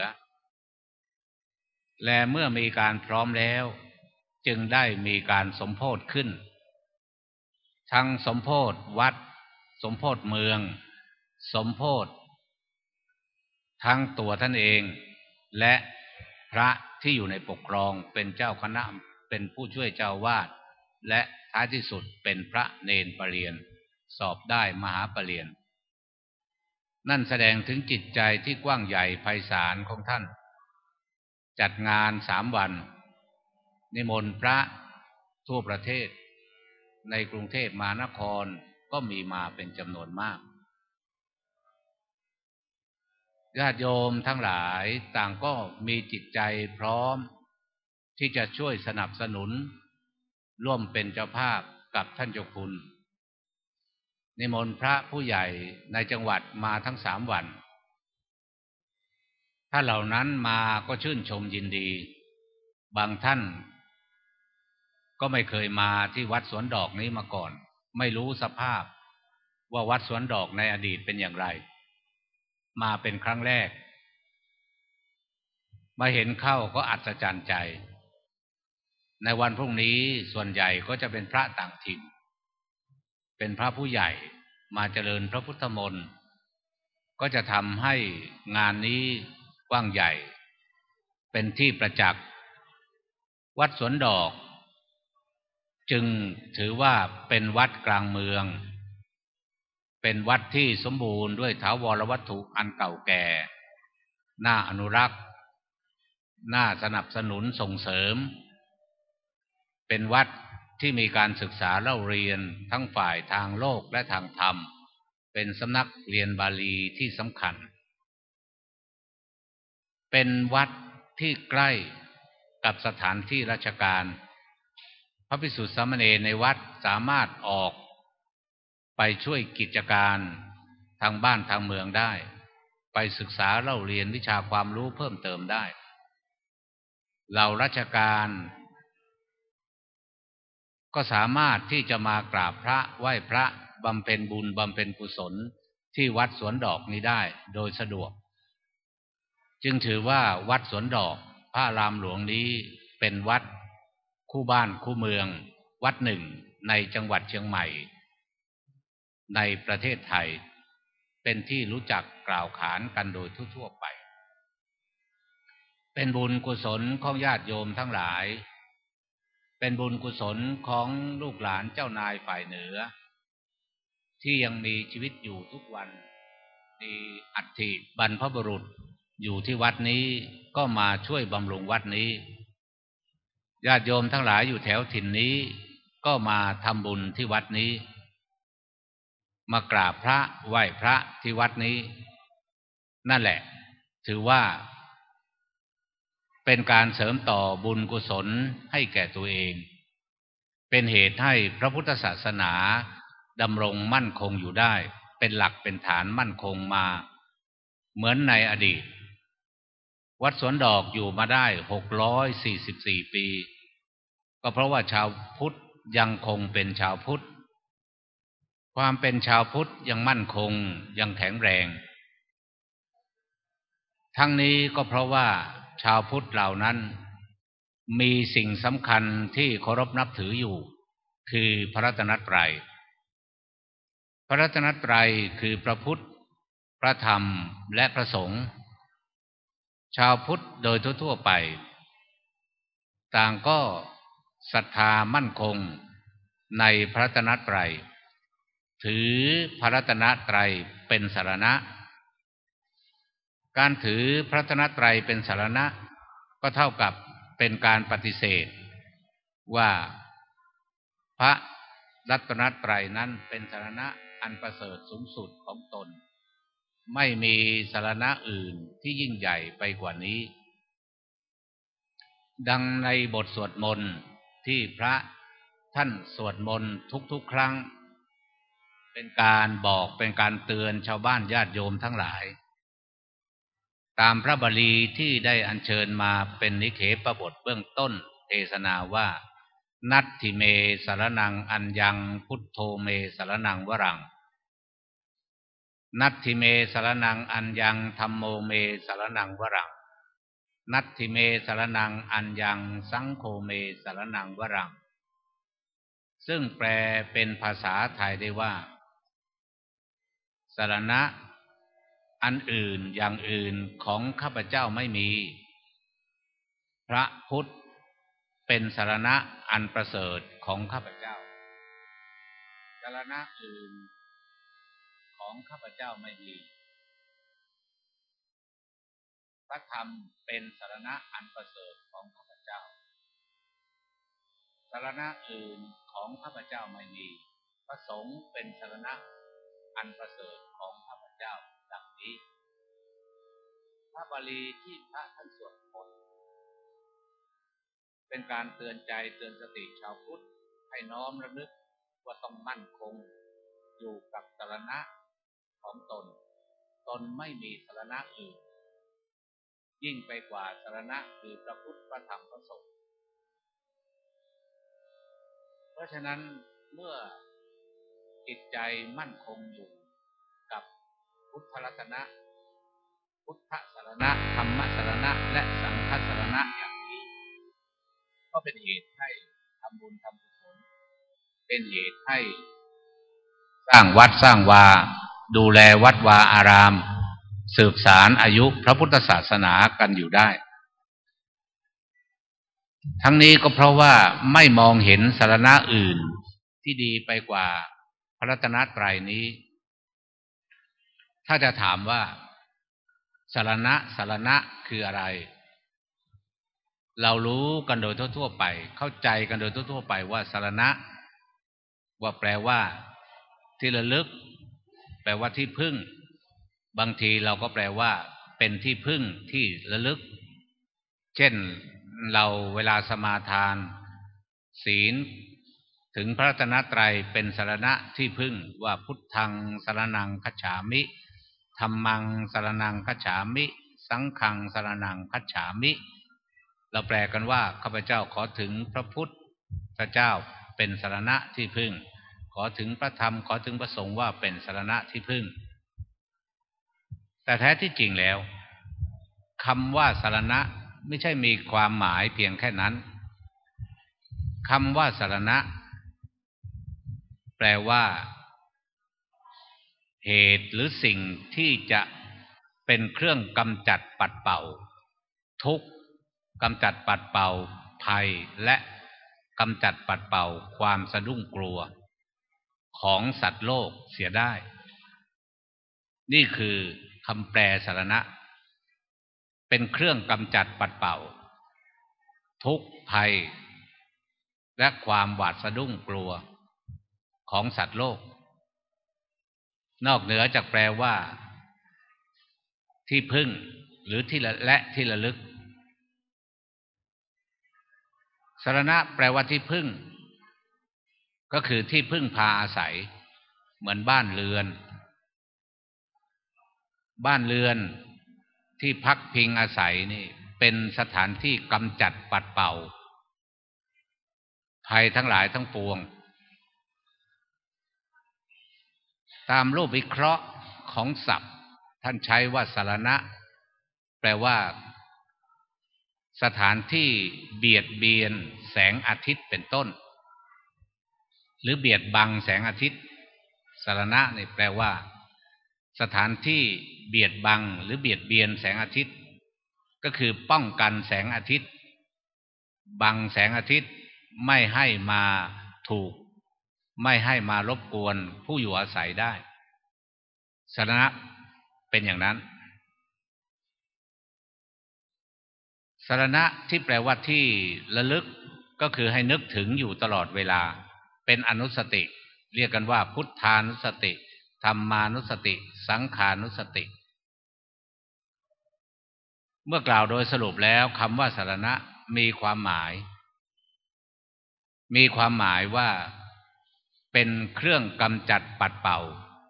และเมื่อมีการพร้อมแล้วจึงได้มีการสมโภชขึ้นทั้งสมโภชวัดสมโภชเมืองสมโภชทั้งตัวท่านเองและพระที่อยู่ในปกครองเป็นเจ้าคณะเป็นผู้ช่วยเจ้าวาดและท้ายที่สุดเป็นพระเนรปเรียนสอบได้มหาปรริญญานั่นแสดงถึงจิตใจที่กว้างใหญ่ไพศาลของท่านจัดงาน3 วันนิมนต์พระทั่วประเทศในกรุงเทพมหานครก็มีมาเป็นจำนวนมากญาติโยมทั้งหลายต่างก็มีจิตใจพร้อมที่จะช่วยสนับสนุนร่วมเป็นเจ้าภาพกับท่านเจ้าคุณนิมนต์พระผู้ใหญ่ในจังหวัดมาทั้ง3 วันท่านเหล่านั้นมาก็ชื่นชมยินดีบางท่านก็ไม่เคยมาที่วัดสวนดอกนี้มาก่อนไม่รู้สภาพว่าวัดสวนดอกในอดีตเป็นอย่างไรมาเป็นครั้งแรกมาเห็นเข้าก็อัศจรรย์ใจในวันพรุ่งนี้ส่วนใหญ่ก็จะเป็นพระต่างถิ่นเป็นพระผู้ใหญ่มาเจริญพระพุทธมนต์ก็จะทำให้งานนี้กว้างใหญ่เป็นที่ประจักษ์วัดสวนดอกจึงถือว่าเป็นวัดกลางเมืองเป็นวัดที่สมบูรณ์ด้วยถาวรวัตถุอันเก่าแก่น่าอนุรักษ์น่าสนับสนุนส่งเสริมเป็นวัดที่มีการศึกษาเล่าเรียนทั้งฝ่ายทางโลกและทางธรรมเป็นสำนักเรียนบาลีที่สำคัญเป็นวัดที่ใกล้กับสถานที่ราชการพระภิกษุสามเณรในวัดสามารถออกไปช่วยกิจการทางบ้านทางเมืองได้ไปศึกษาเล่าเรียนวิชาความรู้เพิ่มเติมได้เหล่าราชการก็สามารถที่จะมากราบพระไหว้พระบำเพ็ญบุญบำเพ็ญกุศลที่วัดสวนดอกนี้ได้โดยสะดวกจึงถือว่าวัดสวนดอกพระอารามหลวงนี้เป็นวัดคู่บ้านคู่เมืองวัดหนึ่งในจังหวัดเชียงใหม่ในประเทศไทยเป็นที่รู้จักกล่าวขานกันโดยทั่วๆไปเป็นบุญกุศลของญาติโยมทั้งหลายเป็นบุญกุศลของลูกหลานเจ้านายฝ่ายเหนือที่ยังมีชีวิตอยู่ทุกวันมีอัฐิบรรพบุรุษอยู่ที่วัดนี้ก็มาช่วยบำรุงวัดนี้ญาติโยมทั้งหลายอยู่แถวถิ่นนี้ก็มาทำบุญที่วัดนี้มากราบพระไหว้พระที่วัดนี้นั่นแหละถือว่าเป็นการเสริมต่อบุญกุศลให้แก่ตัวเองเป็นเหตุให้พระพุทธศาสนาดำรงมั่นคงอยู่ได้เป็นหลักเป็นฐานมั่นคงมาเหมือนในอดีตวัดสวนดอกอยู่มาได้644 ปีก็เพราะว่าชาวพุทธยังคงเป็นชาวพุทธความเป็นชาวพุทธยังมั่นคงยังแข็งแรงทั้งนี้ก็เพราะว่าชาวพุทธเหล่านั้นมีสิ่งสำคัญที่เคารพนับถืออยู่คือพระรัตนตรัยพระรัตนตรัยคือพระพุทธพระธรรมและพระสงฆ์ชาวพุทธโดยทั่วๆไปต่างก็ศรัทธามั่นคงในพระรัตนตรัยถือพระรัตนตรัยเป็นสรณะการถือพระรัตนตรัยเป็นสรณะก็เท่ากับเป็นการปฏิเสธว่าพระรัตนตรัยนั้นเป็นสรณะอันประเสริฐสูงสุดของตนไม่มีสรณะอื่นที่ยิ่งใหญ่ไปกว่านี้ดังในบทสวดมนต์ที่พระท่านสวดมนต์ทุกๆครั้งเป็นการบอกเป็นการเตือนชาวบ้านญาติโยมทั้งหลายตามพระบาลีที่ได้อัญเชิญมาเป็นนิเขปบทเบื้องต้นเทศนาว่านัตถิเมสรนังอัญญังพุทโธเมสรนังวรังนัตถิเมสรนังอัญญังธัมโมเมสรนังวรังนัตถิเมสรนังอัญญังสังโฆเมสรนังวรังซึ่งแปลเป็นภาษาไทยได้ว่าสรณะอันอื่นอย่างอื่นของข้าพเจ้าไม่มีพระพุทธเป็นสรณะอันประเสริฐของข้าพเจ้าสรณะอื่นของข้าพเจ้าไม่มีพระธรรมเป็นสรณะอันประเสริฐของข้าพเจ้าสรณะอื่นของข้าพเจ้าไม่มีพระสงฆ์เป็นสรณะอันประเสริฐของข้าพเจ้าดังนี้พระบาลีที่พระท่านสวดมนต์เป็นการเตือนใจเตือนสติชาวพุทธให้น้อมระลึกว่าต้องมั่นคงอยู่กับสรณะของตนไม่มีสรณะอื่นยิ่งไปกว่าสรณะคือพระพุทธพระธรรมพระสงฆ์เพราะฉะนั้นเมื่อจิตใจมั่นคงอยู่กับพุทธรัตนะพุทธสรณะธรรมสรณะและสังฆสรณะอย่างนี้ก็เป็นเหตุให้ทำบุญทำกุศลเป็นเหตุให้สร้างวัดสร้างวาดูแลวัดวาอารามสืบสารอายุพระพุทธศาสนากันอยู่ได้ทั้งนี้ก็เพราะว่าไม่มองเห็นสรณะอื่นที่ดีไปกว่าพระรัตนตรัยนี้ถ้าจะถามว่าสรณะคืออะไรเรารู้กันโดยทั่วๆไปเข้าใจกันโดยทั่วๆไปว่าสรณะว่าแปลว่าที่ระลึกแปลว่าที่พึ่งบางทีเราก็แปลว่าเป็นที่พึ่งที่ระลึกเช่นเราเวลาสมาทานศีลถึงพระรัตนตรัยเป็นสรณะที่พึ่งว่าพุทธังสรณังคัจฉามิธัมมังสรณังคัจฉามิสังฆังสรณังคัจฉามิเราแปลกันว่าข้าพเจ้าขอถึงพระพุทธเจ้าเป็นสรณะที่พึ่งขอถึงพระธรรมขอถึงพระสงฆ์ว่าเป็นสรณะที่พึ่งแต่แท้ที่จริงแล้วคำว่าสรณะไม่ใช่มีความหมายเพียงแค่นั้นคำว่าสรณะแปลว่าเหตุหรือสิ่งที่จะเป็นเครื่องกำจัดปัดเป่าทุกข์กำจัดปัดเป่าภัยและกำจัดปัดเป่าความสะดุ้งกลัวของสัตว์โลกเสียได้นี่คือคำแปลสรณะเป็นเครื่องกำจัดปัดเป่าทุกข์ภัยและความหวาดสะดุ้งกลัวของสัตว์โลกนอกเหนือจากแปลว่าที่พึ่งหรือที่และที่ระลึกสรณะแปลว่าที่พึ่งก็คือที่พึ่งพาอาศัยเหมือนบ้านเรือนที่พักพิงอาศัยนี่เป็นสถานที่กำจัดปัดเป่าภัยทั้งหลายทั้งปวงตามรูปวิเคราะห์ของศัพท์ท่านใช้ว่าสรณะแปลว่าสถานที่เบียดเบียนแสงอาทิตย์เป็นต้นหรือเบียดบังแสงอาทิตย์สรณะนี่แปลว่าสถานที่เบียดบังหรือเบียดเบียนแสงอาทิตย์ก็คือป้องกันแสงอาทิตย์บังแสงอาทิตย์ไม่ให้มาถูกไม่ให้มารบกวนผู้อยู่อาศัยได้สรณะเป็นอย่างนั้นสรณะที่แปลว่าที่ระลึกก็คือให้นึกถึงอยู่ตลอดเวลาเป็นอนุสติเรียกกันว่าพุทธานุสติธรรมานุสติสังขานุสติเมื่อกล่าวโดยสรุปแล้วคำว่าสรณะมีความหมายว่าเป็นเครื่องกำจัดปัดเป่า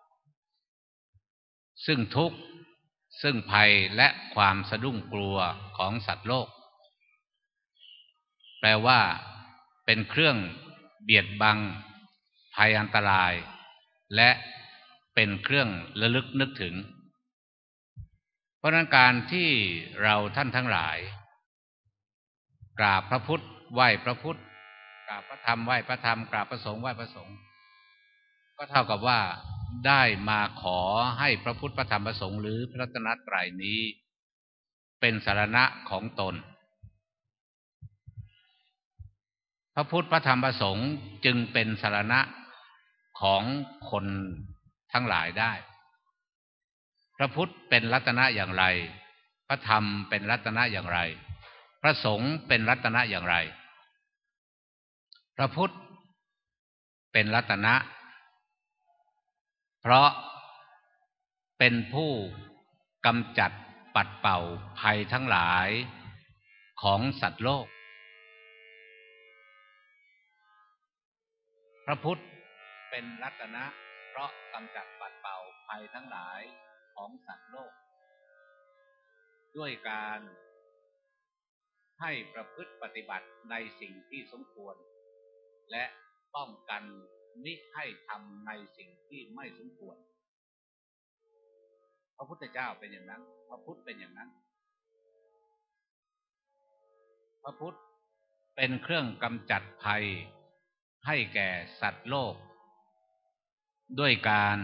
ซึ่งทุกข์ซึ่งภัยและความสะดุ้งกลัวของสัตว์โลกแปลว่าเป็นเครื่องเบียดบังภัยอันตรายและเป็นเครื่องระลึกนึกถึงเพราะนั้นการที่เราท่านทั้งหลายกราบพระพุทธไหว้พระพุทธกราบพระธรรมไหว้พระธรรมกราบพระสงฆ์ไหว้พระสงฆ์ก็เท่ากับว่าได้มาขอให้พระพุทธพระธรรมพระสงฆ์หรือพระรัตนตรัยนี้เป็นสรณะของตนพระพุทธพระธรรมพระสงฆ์จึงเป็นสรณะของคนทั้งหลายได้พระพุทธเป็นรัตนะอย่างไรพระธรรมเป็นรัตนะอย่างไรพระสงฆ์เป็นรัตนะอย่างไรพระพุทธเป็นรัตนะเพราะเป็นผู้กำจัดปัดเป่าภัยทั้งหลายของสัตว์โลกพระพุทธเป็นรัตนะเพราะกำจัดปัดเป่าภัยทั้งหลายของสัตว์โลกด้วยการให้ประพฤติปฏิบัติในสิ่งที่สมควรและป้องกันมิให้ทำในสิ่งที่ไม่สมควรพระพุทธเจ้าเป็นอย่างนั้นพระพุทธเป็นอย่างนั้นพระพุทธเป็นเครื่องกำจัดภัยให้แก่สัตว์โลกด้วยการ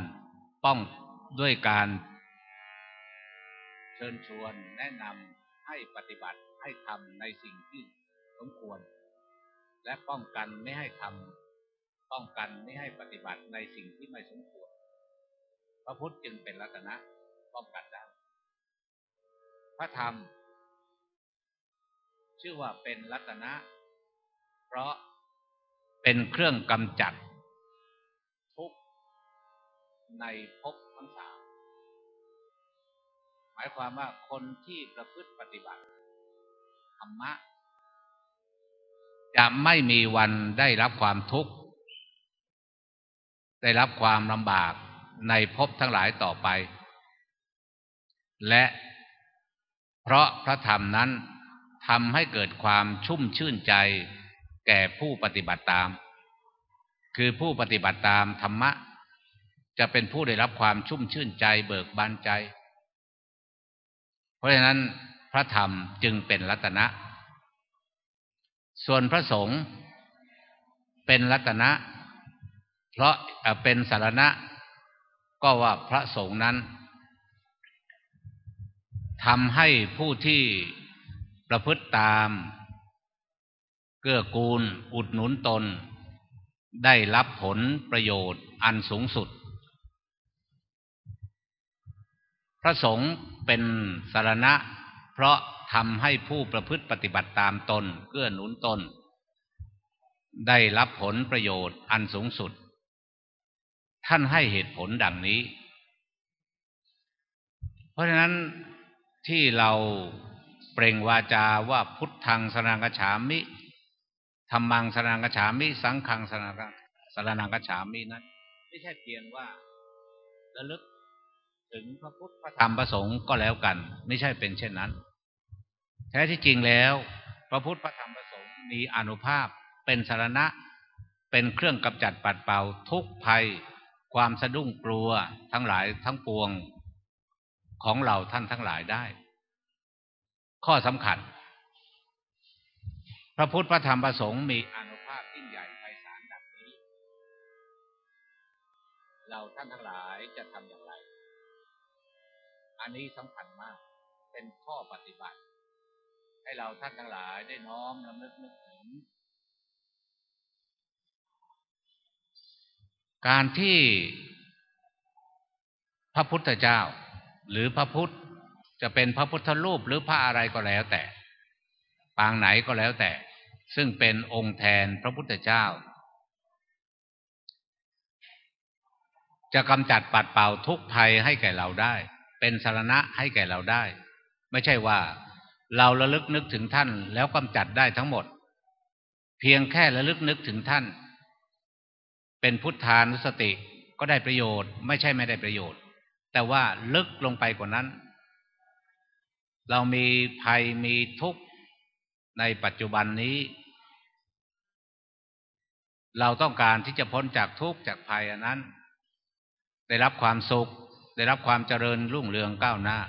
เชิญชวนแนะนำให้ปฏิบัติให้ทำในสิ่งที่สมควรและป้องกันไม่ให้ปฏิบัติในสิ่งที่ไม่สมควรพระพุทธจึงเป็นรัตนะป้องกันได้พระธรรมชื่อว่าเป็นรัตนะเพราะเป็นเครื่องกำจัดทุกข์ในภพทั้งสามหมายความว่าคนที่ประพฤติปฏิบัติธรรมะจะไม่มีวันได้รับความทุกข์ได้รับความลำบากในภพทั้งหลายต่อไปและเพราะพระธรรมนั้นทำให้เกิดความชุ่มชื่นใจแก่ผู้ปฏิบัติตามคือผู้ปฏิบัติตามธรรมะจะเป็นผู้ได้รับความชุ่มชื่นใจเบิกบานใจเพราะฉะนั้นพระธรรมจึงเป็นรัตนะส่วนพระสงฆ์เป็นรัตนะเพราะเป็นสรณะก็ว่าพระสงฆ์นั้นทำให้ผู้ที่ประพฤติตามเกื้อกูลอุดหนุนตนได้รับผลประโยชน์อันสูงสุดพระสงฆ์เป็นสรณะเพราะทำให้ผู้ประพฤติปฏิบัติตามตนเกื้อหนุนตนได้รับผลประโยชน์อันสูงสุดท่านให้เหตุผลดังนี้เพราะฉะนั้นที่เราเปล่งวาจาว่าพุทธังสรณังคัจฉามิธัมมังสรณังคัจฉามิสังฆังสรณังคัจฉามินั้นไม่ใช่เพียงว่าระลึกถึงพระพุทธพระธรรมพระสงฆ์ก็แล้วกันไม่ใช่เป็นเช่นนั้นแท้ที่จริงแล้วพระพุทธพระธรรมพระสงฆ์มีอานุภาพเป็นสรณะเป็นเครื่องกำจัดปัดเป่าทุกภัยความสะดุ้งกลัวทั้งหลายทั้งปวงของเราท่านทั้งหลายได้ข้อสำคัญพระพุทธพระธรรมพระสงฆ์มีอานุภาพยิ่งใหญ่ไพศาลดังนี้เราท่านทั้งหลายจะทำอย่างไรอันนี้สำคัญมากเป็นข้อปฏิบัติให้เราท่านทั้งหลายได้น้อมรำลึกนึกถึงการที่พระพุทธเจ้าหรือพระพุทธจะเป็นพระพุทธรูปหรือพระอะไรก็แล้วแต่ปางไหนก็แล้วแต่ซึ่งเป็นองค์แทนพระพุทธเจ้าจะกำจัดปัดเป่าทุกภัยให้แก่เราได้เป็นสรณะให้แก่เราได้ไม่ใช่ว่าเราระลึกนึกถึงท่านแล้วกำจัดได้ทั้งหมดเพียงแค่ระลึกนึกถึงท่านเป็นพุทธานุสติก็ได้ประโยชน์ไม่ใช่ไม่ได้ประโยชน์แต่ว่าลึกลงไปกว่านั้นเรามีภัยมีทุกข์ในปัจจุบันนี้เราต้องการที่จะพ้นจากทุกข์จากภัยอันนั้นได้รับความสุขได้รับความเจริญรุ่งเรืองก้าวหน้า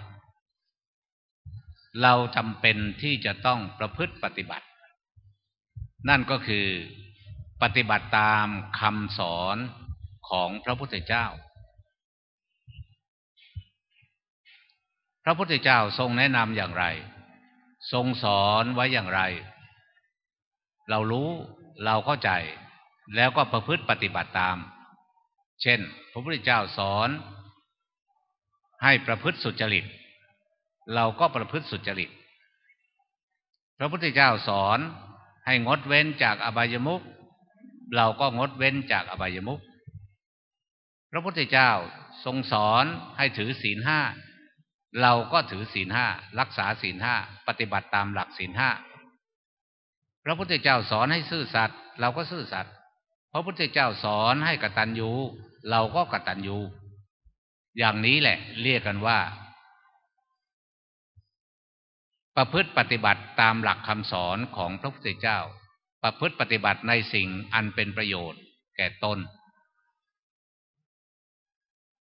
เราจำเป็นที่จะต้องประพฤติปฏิบัตินั่นก็คือปฏิบัติตามคำสอนของพระพุทธเจ้าพระพุทธเจ้าทรงแนะนำอย่างไรทรงสอนไว้อย่างไรเรารู้เราเข้าใจแล้วก็ประพฤติปฏิบัติตามเช่นพระพุทธเจ้าสอนให้ประพฤติสุจริตเราก็ประพฤติสุจริตพระพุทธเจ้าสอนให้งดเว้นจากอบายมุขเราก็งดเว้นจากอบายมุขพระพุทธเจ้าทรงสอนให้ถือศีลห้าเราก็ถือศีลห้ารักษาศีลห้าปฏิบัติตามหลักศีลห้าพระพุทธเจ้าสอนให้ซื่อสัตย์เราก็ซื่อสัตย์พระพุทธเจ้าสอนให้กตัญญูเราก็กตัญญูอย่างนี้แหละเรียกกันว่าประพฤติปฏิบัติตามหลักคำสอนของพระพุทธเจ้าประพฤติปฏิบัติในสิ่งอันเป็นประโยชน์แก่ตน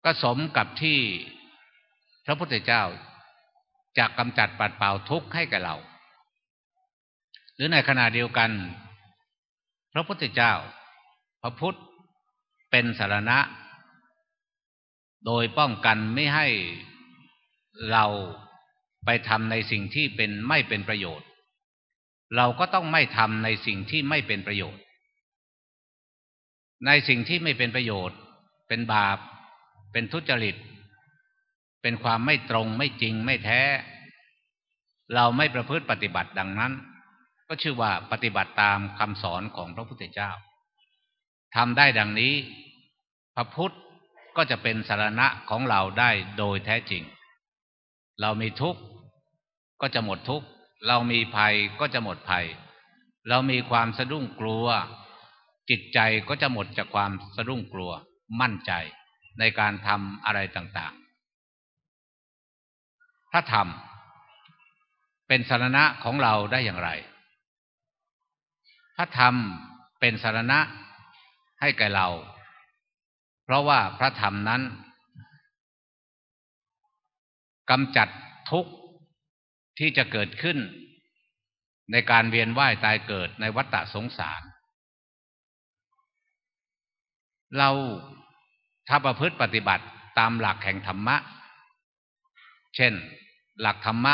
ก็สมกับที่พระพุทธเจ้าจะกำจัดปัดเป่าทุกข์ให้แก่เราหรือในขณะเดียวกันพระพุทธเจ้าพระพุทธเป็นสรณะโดยป้องกันไม่ให้เราไปทำในสิ่งที่ไม่เป็นประโยชน์เราก็ต้องไม่ทำในสิ่งที่ไม่เป็นประโยชน์ในสิ่งที่ไม่เป็นประโยชน์เป็นบาปเป็นทุจริตเป็นความไม่ตรงไม่จริงไม่แท้เราไม่ประพฤติปฏิบัติดังนั้นก็ชื่อว่าปฏิบัติตามคำสอนของพระพุทธเจ้าทำได้ดังนี้พระพุทธก็จะเป็นสรณะของเราได้โดยแท้จริงเรามีทุกข์ก็จะหมดทุกข์เรามีภัยก็จะหมดภัยเรามีความสะดุ้งกลัวจิตใจก็จะหมดจากความสะดุ้งกลัวมั่นใจในการทำอะไรต่างๆถ้าทำเป็นสรณะของเราได้อย่างไรถ้าทำเป็นสรณะให้แก่เราเพราะว่าพระธรรมนั้นกำจัดทุกข์ที่จะเกิดขึ้นในการเวียนว่ายตายเกิดในวัฏฏะสงสารเราถ้าประพฤติปฏิบัติตามหลักแห่งธรรมะเช่นหลักธรรมะ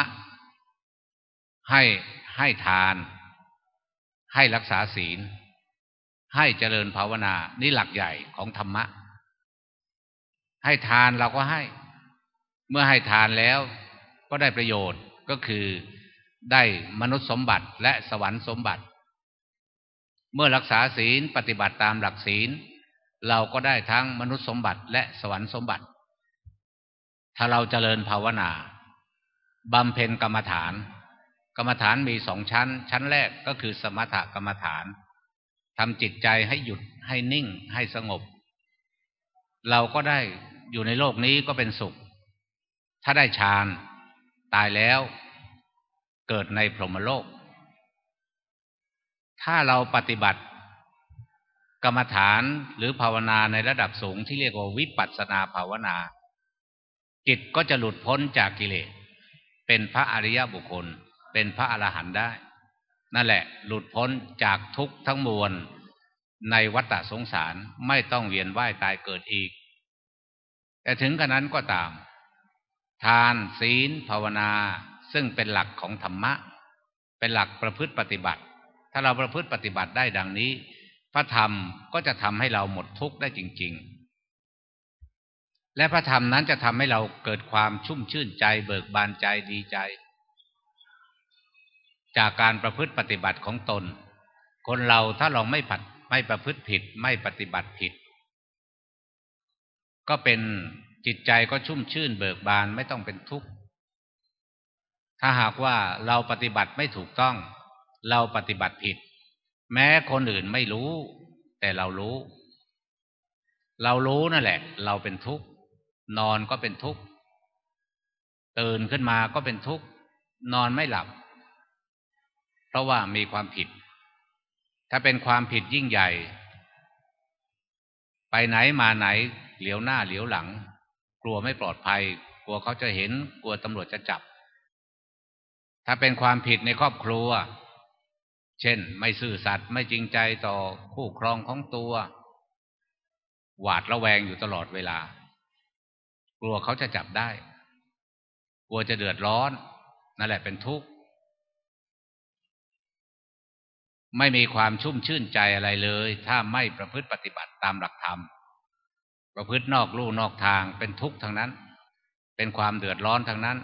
ให้ทานให้รักษาศีลให้เจริญภาวนานี่หลักใหญ่ของธรรมะให้ทานเราก็ให้เมื่อให้ทานแล้วก็ได้ประโยชน์ก็คือได้มนุษย์สมบัติและสวรรค์สมบัติเมื่อรักษาศีลปฏิบัติตามหลักศีลเราก็ได้ทั้งมนุษย์สมบัติและสวรรค์สมบัติถ้าเราเจริญภาวนาบำเพ็ญกรรมฐานมี2 ชั้นแรกก็คือสมถกรรมฐานทำจิตใจให้หยุดให้นิ่งให้สงบเราก็ได้อยู่ในโลกนี้ก็เป็นสุขถ้าได้ฌานตายแล้วเกิดในพรหมโลกถ้าเราปฏิบัติกรรมฐานหรือภาวนาในระดับสูงที่เรียกว่าวิปัสสนาภาวนาจิตก็จะหลุดพ้นจากกิเลสเป็นพระอริยบุคคลเป็นพระอรหันต์ได้นั่นแหละหลุดพ้นจากทุกข์ทั้งมวลในวัฏฏะสงสารไม่ต้องเวียนว่ายตายเกิดอีกแต่ถึงกระนั้นก็ตามทานศีลภาวนาซึ่งเป็นหลักของธรรมะเป็นหลักประพฤติปฏิบัติถ้าเราประพฤติปฏิบัติได้ดังนี้พระธรรมก็จะทำให้เราหมดทุกข์ได้จริงๆและพระธรรมนั้นจะทำให้เราเกิดความชุ่มชื่นใจเบิกบานใจดีใจจากการประพฤติปฏิบัติของตนคนเราถ้าเราไม่ประพฤติผิดไม่ปฏิบัติผิดก็เป็นจิตใจก็ชุ่มชื่นเบิกบานไม่ต้องเป็นทุกข์ถ้าหากว่าเราปฏิบัติไม่ถูกต้องเราปฏิบัติผิดแม้คนอื่นไม่รู้แต่เรารู้นั่นแหละเราเป็นทุกข์นอนก็เป็นทุกข์ตื่นขึ้นมาก็เป็นทุกข์นอนไม่หลับเพราะว่ามีความผิดถ้าเป็นความผิดยิ่งใหญ่ไปไหนมาไหนเหลียวหน้าเหลียวหลังกลัวไม่ปลอดภัยกลัวเขาจะเห็นกลัวตำรวจจะจับถ้าเป็นความผิดในครอบครัวเช่นไม่ซื่อสัตย์ไม่จริงใจต่อคู่ครองของตัวหวาดระแวงอยู่ตลอดเวลากลัวเขาจะจับได้กลัวจะเดือดร้อนนั่นแหละเป็นทุกข์ไม่มีความชุ่มชื่นใจอะไรเลยถ้าไม่ประพฤติปฏิบัติตามหลักธรรมประพฤตินอกลู่นอกทางเป็นทุกข์ทั้งนั้นเป็นความเดือดร้อนทั้งนั้น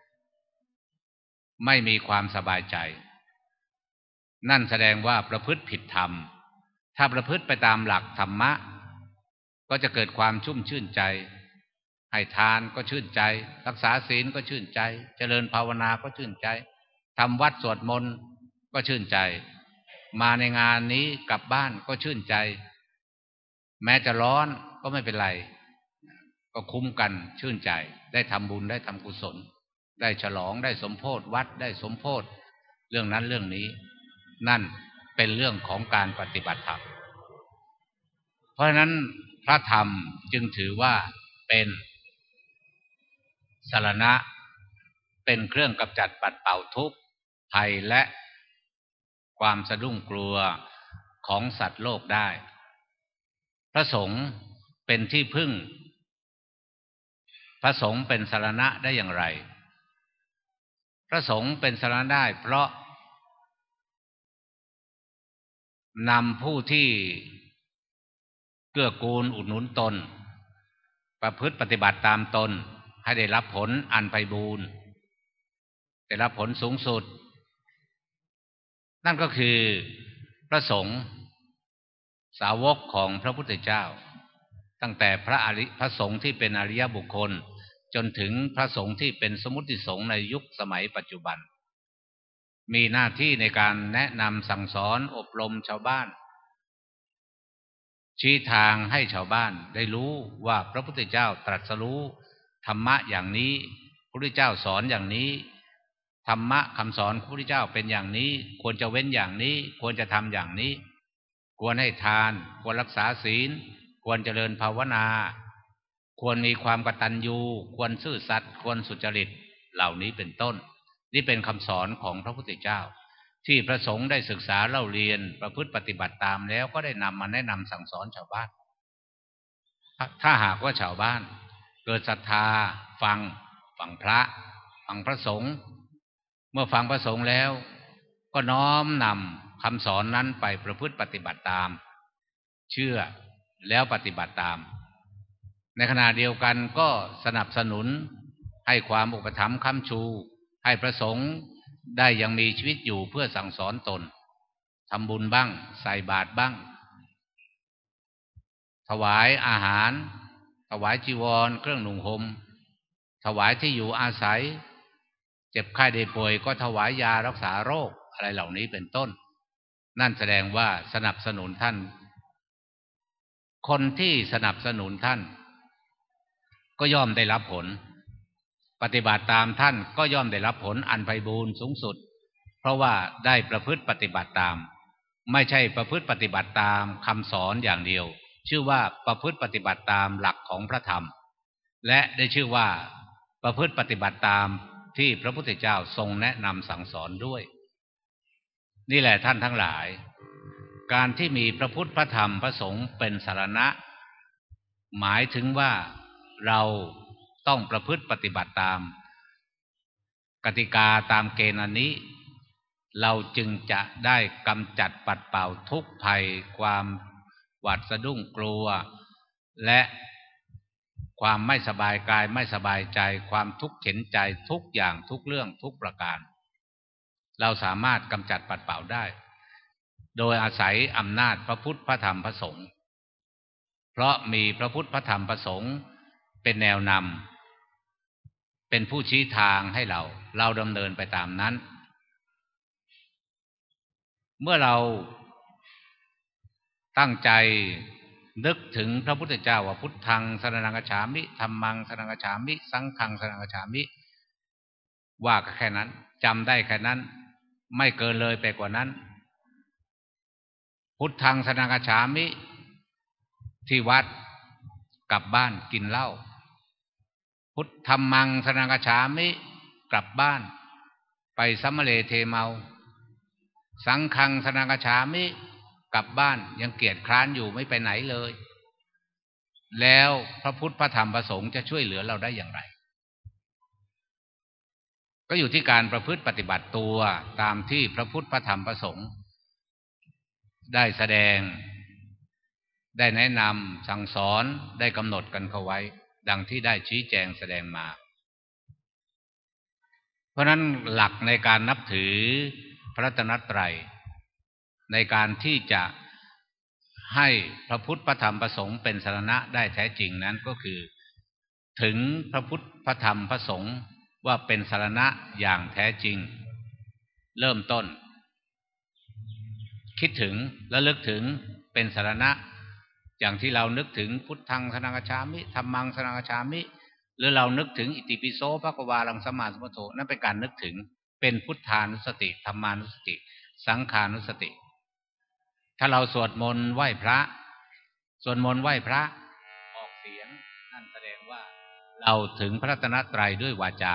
ไม่มีความสบายใจนั่นแสดงว่าประพฤติผิดธรรมถ้าประพฤติไปตามหลักธรรมะก็จะเกิดความชุ่มชื่นใจให้ทานก็ชื่นใจรักษาศีลก็ชื่นใจเจริญภาวนาก็ชื่นใจทำวัดสวดมนต์ก็ชื่นใจมาในงานนี้กลับบ้านก็ชื่นใจแม้จะร้อนก็ไม่เป็นไรก็คุ้มกันชื่นใจได้ทำบุญได้ทำกุศลได้ฉลองได้สมโภชวัดได้สมโภชเรื่องนั้นเรื่องนี้นั่นเป็นเรื่องของการปฏิบัติธรรมเพราะฉะนั้นพระธรรมจึงถือว่าเเป็นสรณะเป็นเครื่องกำจัดปัดเป่าทุกข์ภัยและความสะดุ้งกลัวของสัตว์โลกได้พระสงฆ์เป็นที่พึ่งพระสงฆ์เป็นสรณะได้อย่างไรพระสงฆ์เป็นสรณะได้เพราะนำผู้ที่เกื้อกูลอุดหนุนตนประพฤติปฏิบัติตามตนให้ได้รับผลอันไพบูลย์ได้รับผลสูงสุดนั่นก็คือพระสงฆ์สาวกของพระพุทธเจ้าตั้งแต่พระสงฆ์ที่เป็นอริยบุคคลจนถึงพระสงฆ์ที่เป็นสมมุติสงฆ์ในยุคสมัยปัจจุบันมีหน้าที่ในการแนะนำสั่งสอนอบรมชาวบ้านชี้ทางให้ชาวบ้านได้รู้ว่าพระพุทธเจ้าตรัสรู้ธรรมะอย่างนี้พระพุทธเจ้าสอนอย่างนี้ธรรมะคำสอนพระพุทธเจ้าเป็นอย่างนี้ควรจะเว้นอย่างนี้ควรจะทำอย่างนี้ควรให้ทานควรรักษาศีลควรเจริญภาวนาควรมีความกตัญญูควรซื่อสัตย์ควรสุจริตเหล่านี้เป็นต้นนี่เป็นคำสอนของพระพุทธเจ้าที่พระสงฆ์ได้ศึกษาเล่าเรียนประพฤติปฏิบัติตามแล้วก็ได้นำมาแนะนำสั่งสอนชาวบ้านถ้าหากว่าชาวบ้านเกิดศรัทธาฟังพระฟังพระสงฆ์เมื่อฟังพระสงฆ์แล้วก็น้อมนำคำสอนนั้นไปประพฤติปฏิบัติตามเชื่อแล้วปฏิบัติตามในขณะเดียวกันก็สนับสนุนให้ความอุปถัมภ์ค้ำชูให้พระสงฆ์ได้ยังมีชีวิตอยู่เพื่อสั่งสอนตนทำบุญบ้างใส่บาตรบ้างถวายอาหารถวายจีวรเครื่องนุ่งห่มถวายที่อยู่อาศัยเจ็บไข้ได้ป่วยก็ถวายยารักษาโรคอะไรเหล่านี้เป็นต้นนั่นแสดงว่าสนับสนุนท่านคนที่สนับสนุนท่านก็ย่อมได้รับผลปฏิบัติตามท่านก็ย่อมได้รับผลอันไพบูลย์สูงสุดเพราะว่าได้ประพฤติปฏิบัติตามไม่ใช่ประพฤติปฏิบัติตามคำสอนอย่างเดียวชื่อว่าประพฤติปฏิบัติตามหลักของพระธรรมและได้ชื่อว่าประพฤติปฏิบัติตามที่พระพุทธเจ้าทรงแนะนำสั่งสอนด้วยนี่แหละท่านทั้งหลายการที่มีพระพุทธพระธรรมพระสงฆ์เป็นสรณะหมายถึงว่าเราต้องประพฤติปฏิบัติตามกติกาตามเกณฑ์อันนี้เราจึงจะได้กำจัดปัดเป่าทุกข์ภัยความหวาดสะดุ้งกลัวและความไม่สบายกายไม่สบายใจความทุกข์เข็ญใจทุกอย่างทุกเรื่องทุกประการเราสามารถกำจัดปัดเป่าได้โดยอาศัยอำนาจพระพุทธพระธรรมพระสงฆ์เพราะมีพระพุทธพระธรรมพระสงฆ์เป็นแนวนำเป็นผู้ชี้ทางให้เราดำเนินไปตามนั้นเมื่อเราตั้งใจนึกถึงพระพุทธเจ้าว่าพุทธังสรณังคัจฉามิธัมมังสรณังคัจฉามิสังฆังสรณังคัจฉามิว่าแค่นั้นจำได้แค่นั้นไม่เกินเลยไปกว่านั้นพุทธังสรณังคัจฉามิที่วัดกลับบ้านกินเหล้าพุทธัมมังสรณังคัจฉามิกลับบ้านไปสัมมะเลเทเมาสังฆังสรณังคัจฉามิกลับบ้านยังเกียจคร้านอยู่ไม่ไปไหนเลยแล้วพระพุทธพระธรรมพระสงฆ์จะช่วยเหลือเราได้อย่างไรก็อยู่ที่การประพฤติปฏิบัติตัวตามที่พระพุทธพระธรรมพระสงฆ์ได้แสดงได้แนะนำสั่งสอนได้กำหนดกันเข้าไว้ดังที่ได้ชี้แจงแสดงมาเพราะนั้นหลักในการนับถือพระรัตนตรัยในการที่จะให้พระพุทธพระธรรมพระสงฆ์เป็นสรณะได้แท้จริงนั้นก็คือถึงพระพุทธพระธรรมพระสงฆ์ว่าเป็นสรณะอย่างแท้จริงเริ่มต้นคิดถึงและลึกถึงเป็นสรณะอย่างที่เรานึกถึงพุทธังสรณังคัจฉามิธัมมังสรณังคัจฉามิหรือเรานึกถึงอิติปิโสภควาลังสัมมาสัมพุทโธนั่นเป็นการนึกถึงเป็นพุทธานุสติธัมมานุสติสังฆานุสติถ้าเราสวดมนต์ไหว้พระสวดมนต์ไหว้พระออกเสียงนั่นแสดงว่าเราถึงพระรัตนตรัยด้วยวาจา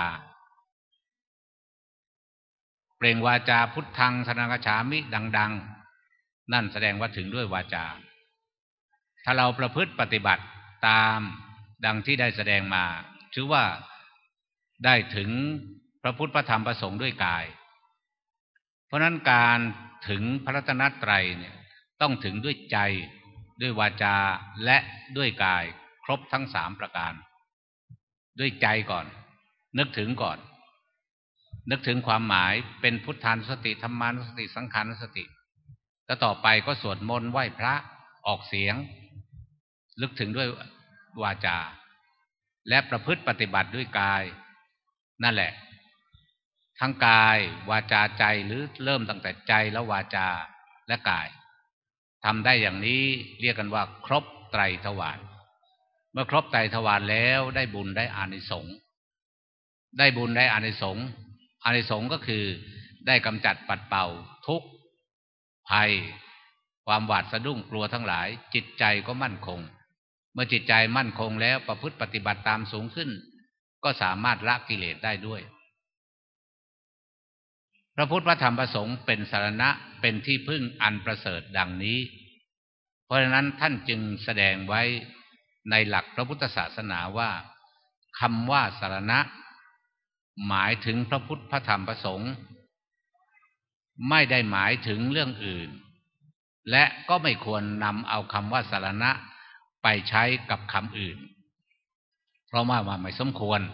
เปล่งวาจาพุทธังสรณังคัจฉามิดังๆนั่นแสดงว่าถึงด้วยวาจาถ้าเราประพฤติปฏิบัติตามดังที่ได้แสดงมาถือว่าได้ถึงพระพุทธพระธรรมพระสงฆ์ด้วยกายเพราะนั้นการถึงพระรัตนตรัยเนี่ยต้องถึงด้วยใจด้วยวาจาและด้วยกายครบทั้ง3ประการด้วยใจก่อนนึกถึงก่อนนึกถึงความหมายเป็นพุทธานุสติธัมมานุสติสังขานุสติแล้วต่อไปก็สวดมนต์ไหว้พระออกเสียงนึกถึงด้วยวาจาและประพฤติปฏิบัติด้วยกายนั่นแหละทั้งกายวาจาใจหรือเริ่มตั้งแต่ใจแล้ววาจาและกายทำได้อย่างนี้เรียกกันว่าครบไตรทวารเมื่อครบไตรทวารแล้วได้บุญได้อานิสงส์ได้บุญได้อานิสงส์อานิสงส์ก็คือได้กำจัดปัดเป่าทุกข์ภัยความหวาดสะดุ้งกลัวทั้งหลายจิตใจก็มั่นคงเมื่อจิตใจมั่นคงแล้วประพฤติปฏิบัติตามสูงขึ้นก็สามารถละกิเลสได้ด้วยพระพุทธพระธรรมพระสงฆ์เป็นสรณะเป็นที่พึ่งอันประเสริฐดังนี้เพราะฉะนั้นท่านจึงแสดงไว้ในหลักพระพุทธศาสนาว่าคำว่าสรณะหมายถึงพระพุทธพระธรรมพระสงฆ์ไม่ได้หมายถึงเรื่องอื่นและก็ไม่ควรนำเอาคำว่าสรณะไปใช้กับคำอื่นเพราะว่าไม่สมควร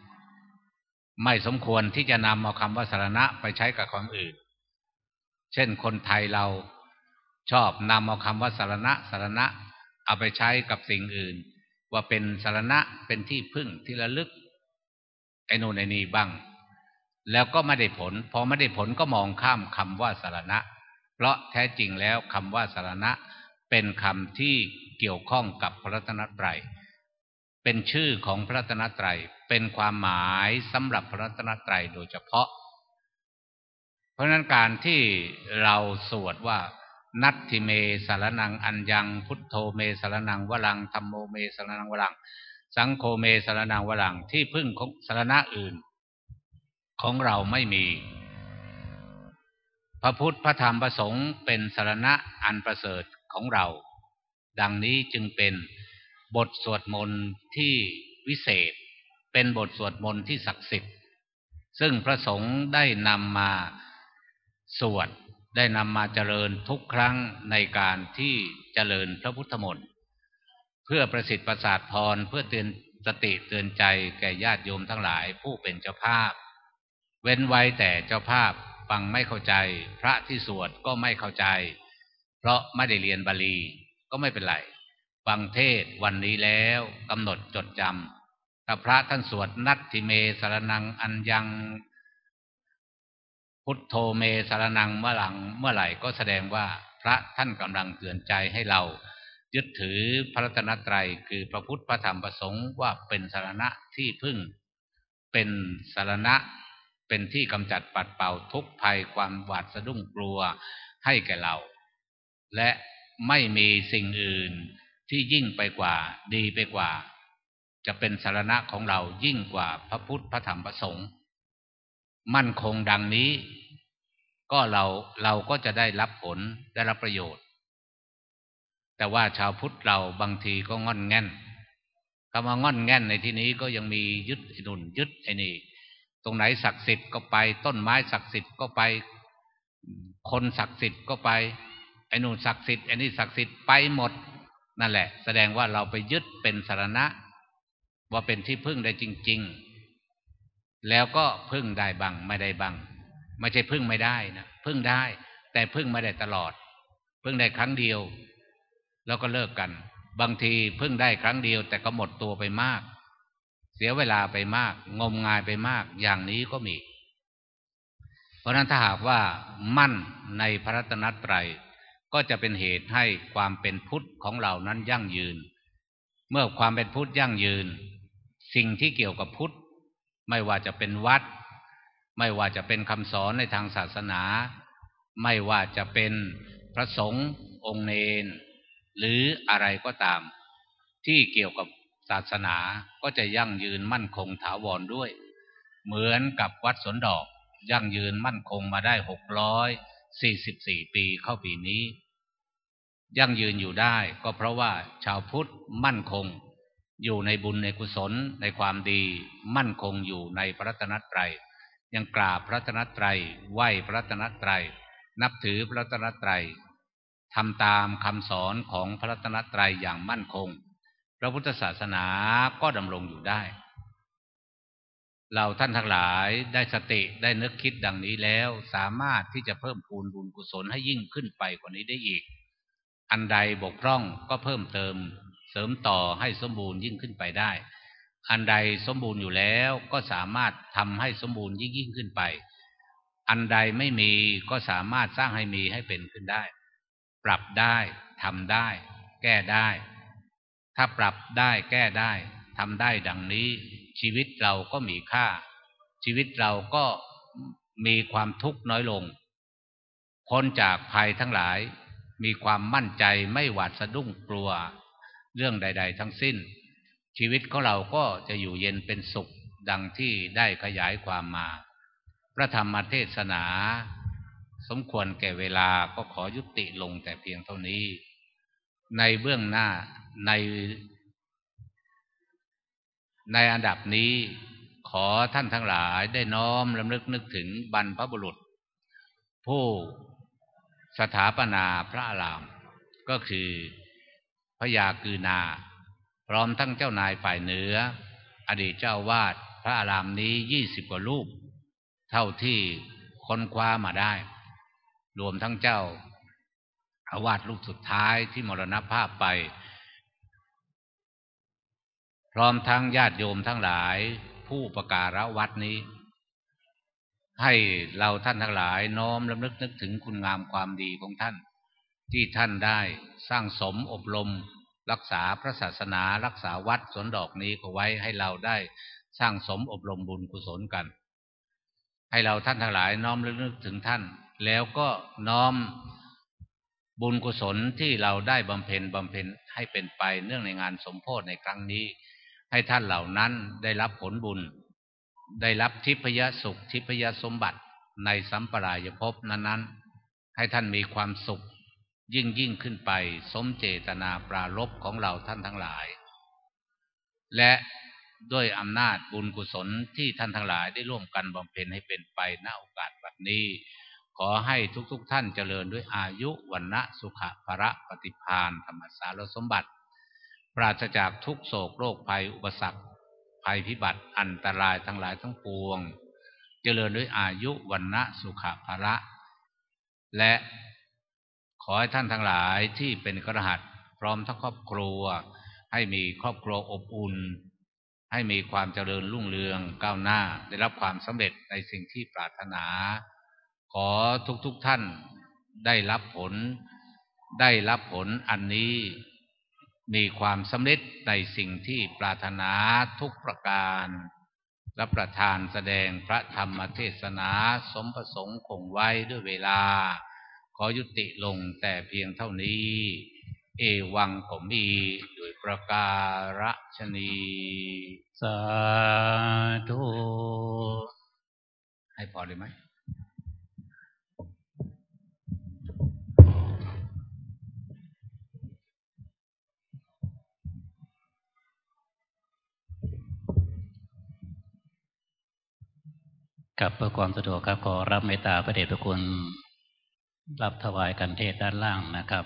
ที่จะนำเอาคำว่าสรณะไปใช้กับคำอื่นเช่นคนไทยเราชอบนำเอาคำว่าสรณะเอาไปใช้กับสิ่งอื่นว่าเป็นสรณะเป็นที่พึ่งที่ระลึกไอ้โน่นไอ้นี่บ้างแล้วก็ไม่ได้ผลพอไม่ได้ผลก็มองข้ามคำว่าสรณะเพราะแท้จริงแล้วคำว่าสรณะเป็นคำที่เกี่ยวข้องกับพระรัตนตรัยเป็นชื่อของพระรัตนตรัยเป็นความหมายสำหรับพระรัตนตรัยโดยเฉพาะเพราะฉะนั้นการที่เราสวดว่านัตถิเมสรณังอัญญังพุทโธเมสรณังวรังธัมโมเมสรณังวรังสังโฆเมสรณังวรังที่พึ่งของสรณะอื่นของเราไม่มีพระพุทธพระธรรมพระสงฆ์เป็นสรณะอันประเสริฐของเราดังนี้จึงเป็นบทสวดมนต์ที่วิเศษเป็นบทสวดมนต์ที่ศักดิ์สิทธิ์ซึ่งพระสงฆ์ได้นำมาสวดได้นำมาเจริญทุกครั้งในการที่เจริญพระพุทธมนต์เพื่อประสิทธิ์ประสาทพรเพื่อเตือนสติเตือนใจแก่ญาติโยมทั้งหลายผู้เป็นเจ้าภาพเว้นไว้แต่เจ้าภาพฟังไม่เข้าใจพระที่สวดก็ไม่เข้าใจเพราะไม่ได้เรียนบาลีก็ไม่เป็นไรฟังเทศวันนี้แล้วกำหนดจดจำถ้าพระท่านสวดนัตถิเมสรณังอัญญังพุทโธเมสรณังเมื่อไหร่ก็แสดงว่าพระท่านกำลังเตือนใจให้เรายึดถือพระรัตนตรัยคือพระพุทธพระธรรมพระสงฆ์ว่าเป็นสรณะที่พึ่งเป็นสรณะเป็นที่กำจัดปัดเป่าทุกข์ภัยความหวาดสะดุ้งกลัวให้แก่เราและไม่มีสิ่งอื่นที่ยิ่งไปกว่าดีไปกว่าจะเป็นสรณะของเรายิ่งกว่าพระพุทธพระธรรมพระสงฆ์มั่นคงดังนี้ก็เราก็จะได้รับผลได้รับประโยชน์แต่ว่าชาวพุทธเราบางทีก็งอนแง่นคำว่างอนแง่นในที่นี้ก็ยังมียึดไอ้นู่นยึดไอ้นี่ตรงไหนศักดิ์สิทธิ์ก็ไปต้นไม้ศักดิ์สิทธิ์ก็ไปคนศักดิ์สิทธิ์ก็ไปไอ้นู่นศักดิ์สิทธิ์ไอ้นี่ศักดิ์สิทธิ์ไปหมดนั่นแหละแสดงว่าเราไปยึดเป็นสรณะว่าเป็นที่พึ่งได้จริงๆแล้วก็พึ่งได้บ้างไม่ได้บ้างไม่ใช่พึ่งไม่ได้นะพึ่งได้แต่พึ่งไม่ได้ตลอดพึ่งได้ครั้งเดียวแล้วก็เลิกกันบางทีพึ่งได้ครั้งเดียวแต่ก็หมดตัวไปมากเสียเวลาไปมากงมงายไปมากอย่างนี้ก็มีเพราะนั้นถ้าหากว่ามั่นในพระรัตนตรัยก็จะเป็นเหตุให้ความเป็นพุทธของเรานั้นยั่งยืนเมื่อความเป็นพุทธยั่งยืนสิ่งที่เกี่ยวกับพุทธไม่ว่าจะเป็นวัดไม่ว่าจะเป็นคำสอนในทางศาสนาไม่ว่าจะเป็นพระสงฆ์องค์เณรหรืออะไรก็ตามที่เกี่ยวกับศาสนาก็จะยั่งยืนมั่นคงถาวรด้วยเหมือนกับวัดสวนดอกยั่งยืนมั่นคงมาได้644 ปีเข้าปีนี้ยั่งยืนอยู่ได้ก็เพราะว่าชาวพุทธมั่นคงอยู่ในบุญในกุศลในความดีมั่นคงอยู่ในพระรัตนตรัยยังกราบพระรัตนตรัยไหว้พระรัตนตรัยนับถือพระรัตนตรัยทำตามคำสอนของพระรัตนตรัยอย่างมั่นคงพระพุทธศาสนาก็ดำรงอยู่ได้เราท่านทั้งหลายได้สติได้นึกคิดดังนี้แล้วสามารถที่จะเพิ่มพูนบุญกุศลให้ยิ่งขึ้นไปกว่านี้ได้อีกอันใดบกพร่องก็เพิ่มเติมเสริมต่อให้สมบูรณ์ยิ่งขึ้นไปได้อันใดสมบูรณ์อยู่แล้วก็สามารถทำให้สมบูรณ์ยิ่งขึ้นไปอันใดไม่มีก็สามารถสร้างให้มีให้เป็นขึ้นได้ปรับได้ทำได้แก้ได้ถ้าปรับได้แก้ได้ทำได้ดังนี้ชีวิตเราก็มีค่าชีวิตเราก็มีความทุกข์น้อยลงพ้นจากภัยทั้งหลายมีความมั่นใจไม่หวาดสะดุ้งกลัวเรื่องใดๆทั้งสิ้นชีวิตของเราก็จะอยู่เย็นเป็นสุขดังที่ได้ขยายความมาพระธรรมเทศนาสมควรแก่เวลาก็ขอยุติลงแต่เพียงเท่านี้ในเบื้องหน้าในอันดับนี้ขอท่านทั้งหลายได้น้อมรำลึกนึกถึงบรรพบุรุษผู้สถาปนาพระอารามก็คือพระยากือนาพร้อมทั้งเจ้านายฝ่ายเหนืออดีตเจ้าวาดพระอารามนี้20 กว่ารูปเท่าที่ค้นคว้ามาได้รวมทั้งเจ้าอาวาสรูปสุดท้ายที่มรณภาพไปพร้อมทั้งญาติโยมทั้งหลายผู้อุปการะวัดนี้ให้เราท่านทั้งหลายน้อมรำลึกนึกถึงคุณงามความดีของท่านที่ท่านได้สร้างสมอบรมรักษาพระศาสนารักษาวัดสวนดอกนี้ก็ไว้ให้เราได้สร้างสมอบรมบุญกุศลกันให้เราท่านทั้งหลายน้อมรำลึกถึงท่านแล้วก็น้อมบุญกุศลที่เราได้บำเพ็ญให้เป็นไปเนื่องในงานสมโภชในครั้งนี้ให้ท่านเหล่านั้นได้รับผลบุญได้รับทิพยสุขทิพยสมบัติในสัมปรายภพนั้นๆให้ท่านมีความสุขยิ่งขึ้นไปสมเจตนาปรารภของเราท่านทั้งหลายและด้วยอำนาจบุญกุศลที่ท่านทั้งหลายได้ร่วมกันบำเพ็ญให้เป็นไปณโอกาสบัดนี้ขอให้ทุกท่านเจริญด้วยอายุวรรณะสุขะภระปฏิภาณธรรมสารสมบัติปราศจากทุกโศกโรคภัยอุปสรรคภัยพิบัติอันตรายทั้งหลายทั้งปวงเจริญด้วยอายุวรรณะสุขะภระและขอให้ท่านทั้งหลายที่เป็นคฤหัสถ์พร้อมทั้งครอบครัวให้มีครอบครัวอบอุ่นให้มีความเจริญรุ่งเรืองก้าวหน้าได้รับความสำเร็จในสิ่งที่ปรารถนาขอทุกท่านได้รับผลอันนี้มีความสำเร็จในสิ่งที่ปรารถนาทุกประการและประธานแสดงพระธรรมเทศนาสมประสงค์คงไว้ด้วยเวลาขอยุติลงแต่เพียงเท่านี้เอวังก็มีด้วยประการฉนี้
สาธุ
ให้พอเลยไหม
กับเพื่อความสะดวกครับขอรับเมตตาพระเดชพระคุณรับถวายกันเทศด้านล่างนะครับ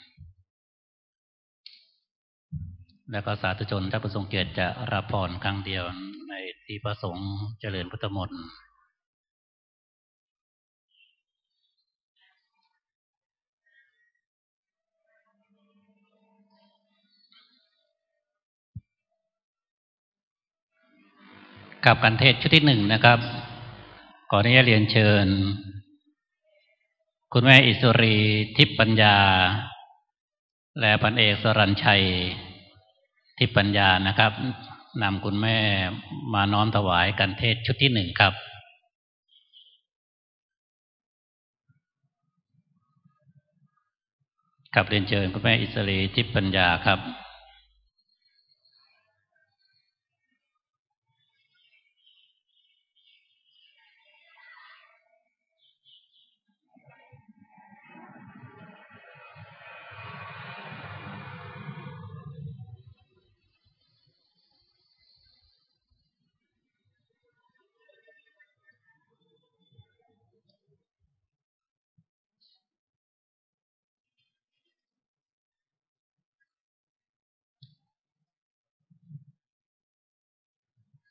แล้วก็สาธุชนถ้าประสงค์เกียรติจะรับพรครั้งเดียวในที่ประสงค์เจริญพุทธมนต์กับกันเทศชุดที่1นะครับขออนุญาตเรียนเชิญคุณแม่อิสรีทิพย์ปัญญาและพันเอกสรัญชัยทิพย์ปัญญานะครับนำคุณแม่มาน้อมถวายกันเทศชุดที่1ครับกับเรียนเชิญคุณแม่อิสรีทิพย์ปัญญาครับ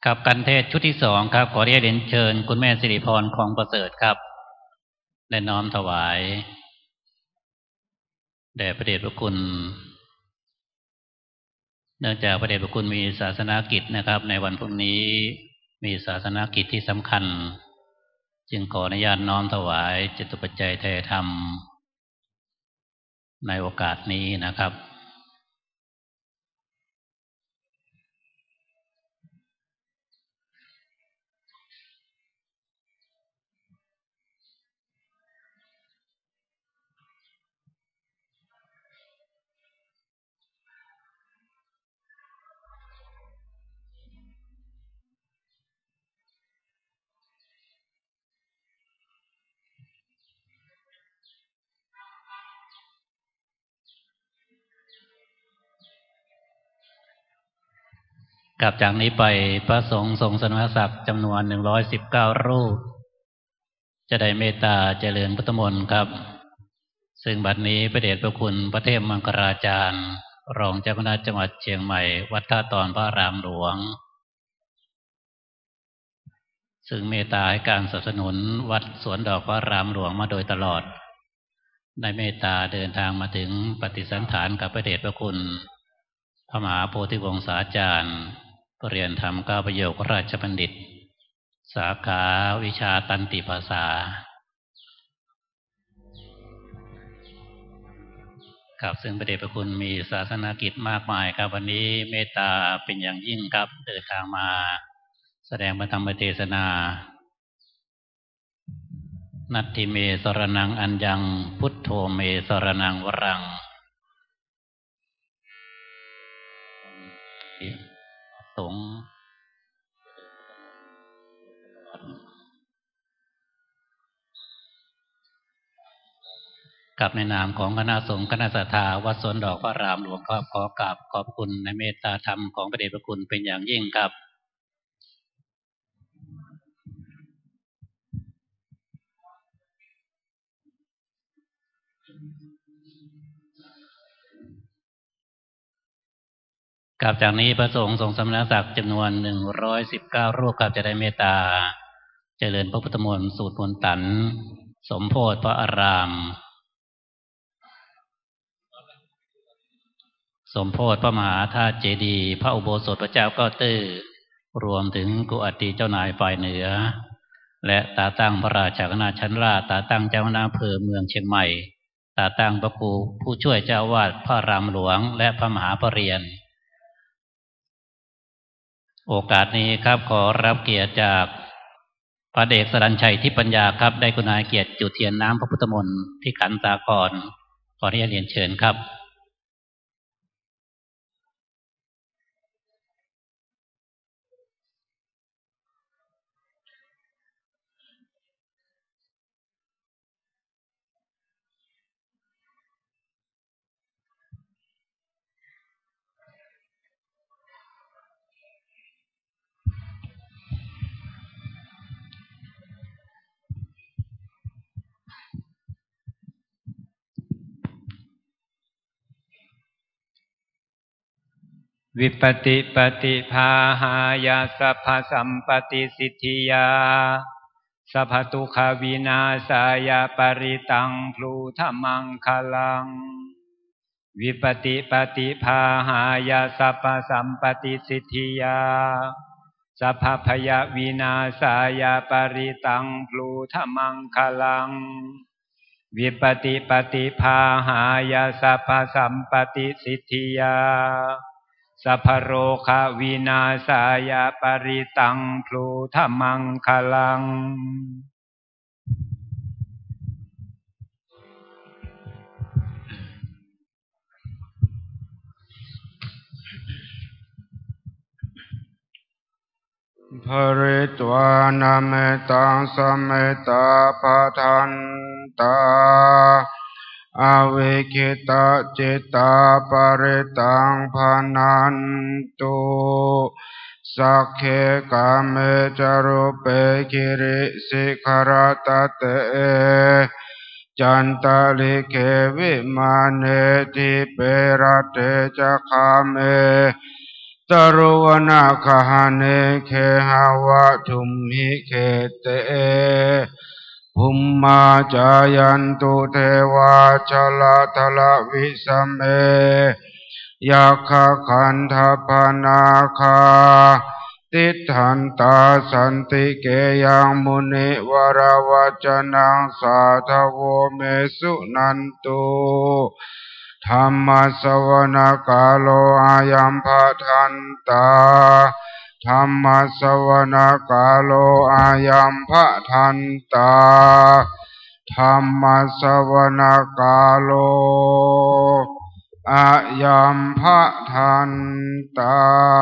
กับการเทศชุดที่สองครับขอเรียนเชิญคุณแม่สิริพรของประเสริฐครับได้น้อมถวายแด่พระเดชพระคุณเนื่องจากพระเดชพระคุณมีศาสนกิจนะครับในวันพรุ่งนี้มีศาสนกิจที่สำคัญจึงขออนุญาตน้อมถวายจตุปัจจัยไทยธรรมในโอกาสนี้นะครับกลับจากนี้ไปพระสงฆ์ทรงสนศักดิ์จำนวน119รูปจะได้เมตตาเจริญพุทธมนต์ครับซึ่งบัดนี้พระเดชพระคุณพระเทพมังคลาจารย์รองเจ้าคณะจังหวัดเชียงใหม่วัดท่าตอนพระอารามหลวงซึ่งเมตตาให้การสนับสนุนวัดสวนดอกพระอารามหลวงมาโดยตลอดได้เมตตาเดินทางมาถึงปฏิสันถานกับพระเดชพระคุณพระมหาโพธิวงศาจารย์ปรริญญาธรรม9ประโยคราชบัณฑิตสาขาวิชาตันติภาษาครับซึ่งพระเดชพระคุณมีศาสนกิจมากมายครับวันนี้เมตตาเป็นอย่างยิ่งครับเดินทางมาแสดงพระธรรมเทศนานัตถิเมสรนังอัญญังพุทโธเมสรนังวรังสงฆ์กับในนามของคณะสงฆ์คณะศรัทธาวัดสวนดอกพระอารามหลวงครับขอกราบขอบคุณในเมตตาธรรมของพระเดชพระคุณเป็นอย่างยิ่งครับกลับจากนี้พระสงฆ์ทรงสมณศักดิ์จำนวน119รูปครับจะได้เมตตาเจริญพระพุทธมนต์สูตรมนต์ตันสมโพธิพระอารามสมโพธิพระมหาธาตุเจดีย์พระอุโบสถพระเจ้าเก้าตื้อรวมถึงกุอัติเจ้านายฝ่ายเหนือและตาตั้งพระราชาคณะชั้นราชตาตั้งเจ้าคณะอำเภอเมืองเชียงใหม่ตาตั้งพระครูผู้ช่วยเจ้าวาดพระอารามหลวงและพระมหาปรริญญาโอกาสนี้ครับขอรับเกียรติจากพระเดชสรัญชัยทิพย์ปัญญาครับได้คุณาเกียรติจุดเทียนน้ำพระพุทธมนต์ที่ขันสากรขอเรียนเชิญครับ
วิปติปฏิภาหายาสัพพสัมปติสิทธิยาสัพพทุกขวินาศายาปริตังพลูธมังคลังวิปติปฏิภาหายาสัพพสัมปติสิทธิยาสัพพพยวินาศายาปริตังพลูธมังคลังวิปติปฏิภาหายาสัพพสัมปติสิทธิยาสัพพโรคะวินาศายาปริตังพลูธมังคลังภริตวานาเมตังสเมตาปะทันตาอวิคิตาจิตตาปริตังพนันตุสักเขกาเมจารุเปกิริสิขรตเตจันตลิเขวิมาเนติเปรเตจคาเม
ตรุวนาคหาเนเคหาวะทุมหิเคเตภุมมาจายันตุเทวาชลาทละวิสัมเมยัคขคันธปนาคาติทันตาสันติเกยังมุนิวรวัจนังสาทโวเมสุนันตุธรรมสวนาคาโลอายัมภทันตาธรรมสวนาคาโลอายัมภทันตาธรรมสวนาคาโลอายัมภทันตา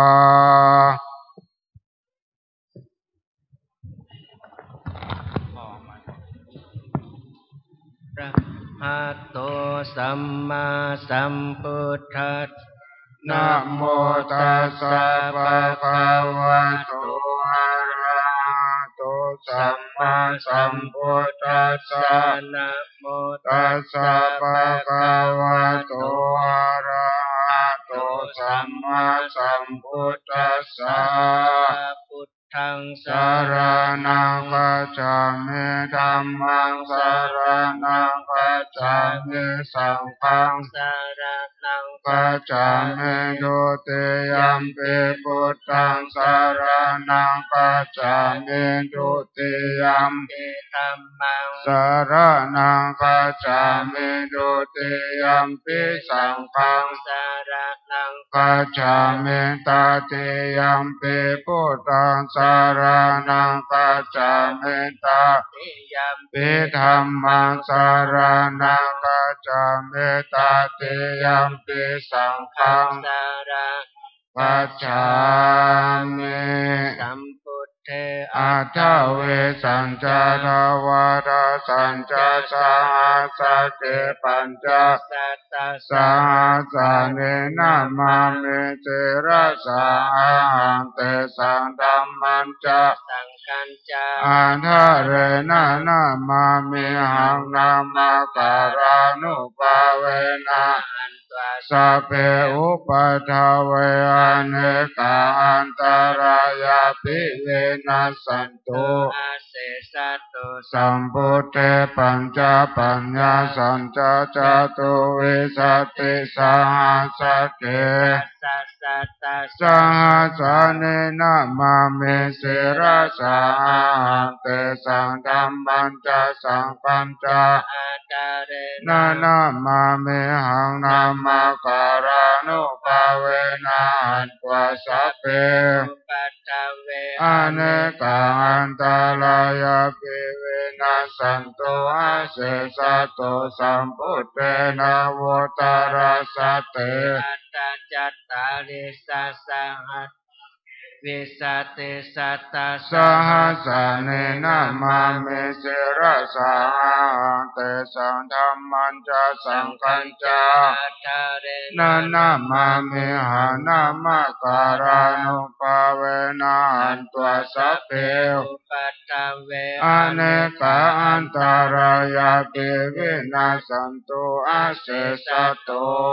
อะโตสัมมาสัมพุทธัสสะ
นะโมตัสสะภะคะวะโตอะระหะโตสัมมาสัมพุทธัสสะ
นะโม
ตัสสะภะคะวะโตอะระหะโตสัมมาสัมพุทธัสสะ
พุทธัง
สารนังคัจฉามิธัมมังสารนังคัจฉามิสังฆัง
สารนัง
คัจฉามิดุติยัมปิพุทธังสารนังคัจฉามิดุติยัมปิ
ธัมมัง
สารนังคัจฉามิดุติยัมปิสังฆัง
สารนัง
คัจฉามิตติยัมปิพุทธังสารนังคัจฉามิตติ
ยัม
ปิธัมมังสารนังคัจฉามิตติยัมปิสังฆัง
สาร
คัจฉามิ
สัมพุทเท
อัฏฐเวสัญจทวาทสัญจสหัสเกปัญจ
สัตต
สหัสเนนะมามิเจระสาหังเตสังธัมมัญจ
สังฆัญจ
อันทะเรนะนะมามิหังนามาการานุภาเวนะสัพเพอุปัฏฐเวอเนกาอันตรายาภิเวนัสสันตุ
อาเสสัตตุ
สัมพุทเทปัญจปัญญาสัญจจตุวิสัตติสหัสเกสหัสเนนะมามิสิระสาหังเตสังธัมมัญจสังฆัญจนะนะมามิหังนามาการานุภาเวนะอันตวาสัพเพอเนกาอันตรายาภิเวนัสสันตุอาเสสัตตุสัมพุทเทนะโวตาราสัตเต
จัตตาริสัสสหัสวิสัตติสัตต
สหัสเนนะมามิสิระสาหังเตสังธัมมัญจสังฆัญจนะนะมามิหังนามาการานุภาเวนะอันตวาสัพเพ
ปัตตเว
อเนกาอันตรายาภิวินาสสันตุอาเสสัตโต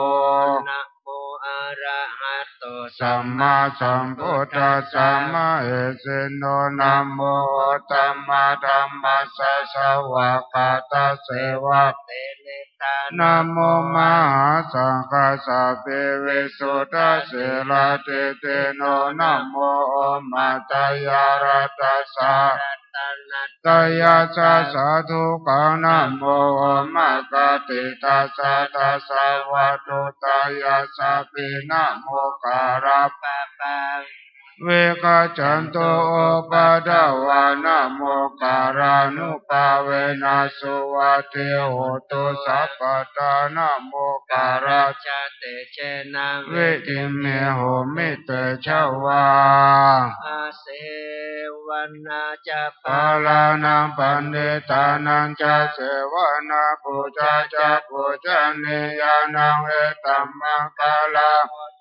อะระหะโต
สัมมาสัมพุทธัสสะมะเอสิโนนะโมธัมมาธัมมัสสะสวากาตาเสวะ
เตนิทา
นะโมมหาสังฆัสสะเปวิสุทธัสสิลาเตเตโนนะโมมัตตยารัตตัสสะตยาสะสาธุกังนะโมมะกะติตัสสะตัสสะวะโตตยาสะปินะโมการะปะปังเวกะจันโตโอปะดาวานะโมการานุภาเวนะสุวัตติโหตุสัพพตานะโมการะ
จเตเชนะ
เวทิเมโหมิเตชวา
อาเสวันนาจะ
ปาลานังปันเดตานังจะเสวนาปูชาจะปูชนียานังเอตัมมังคาลา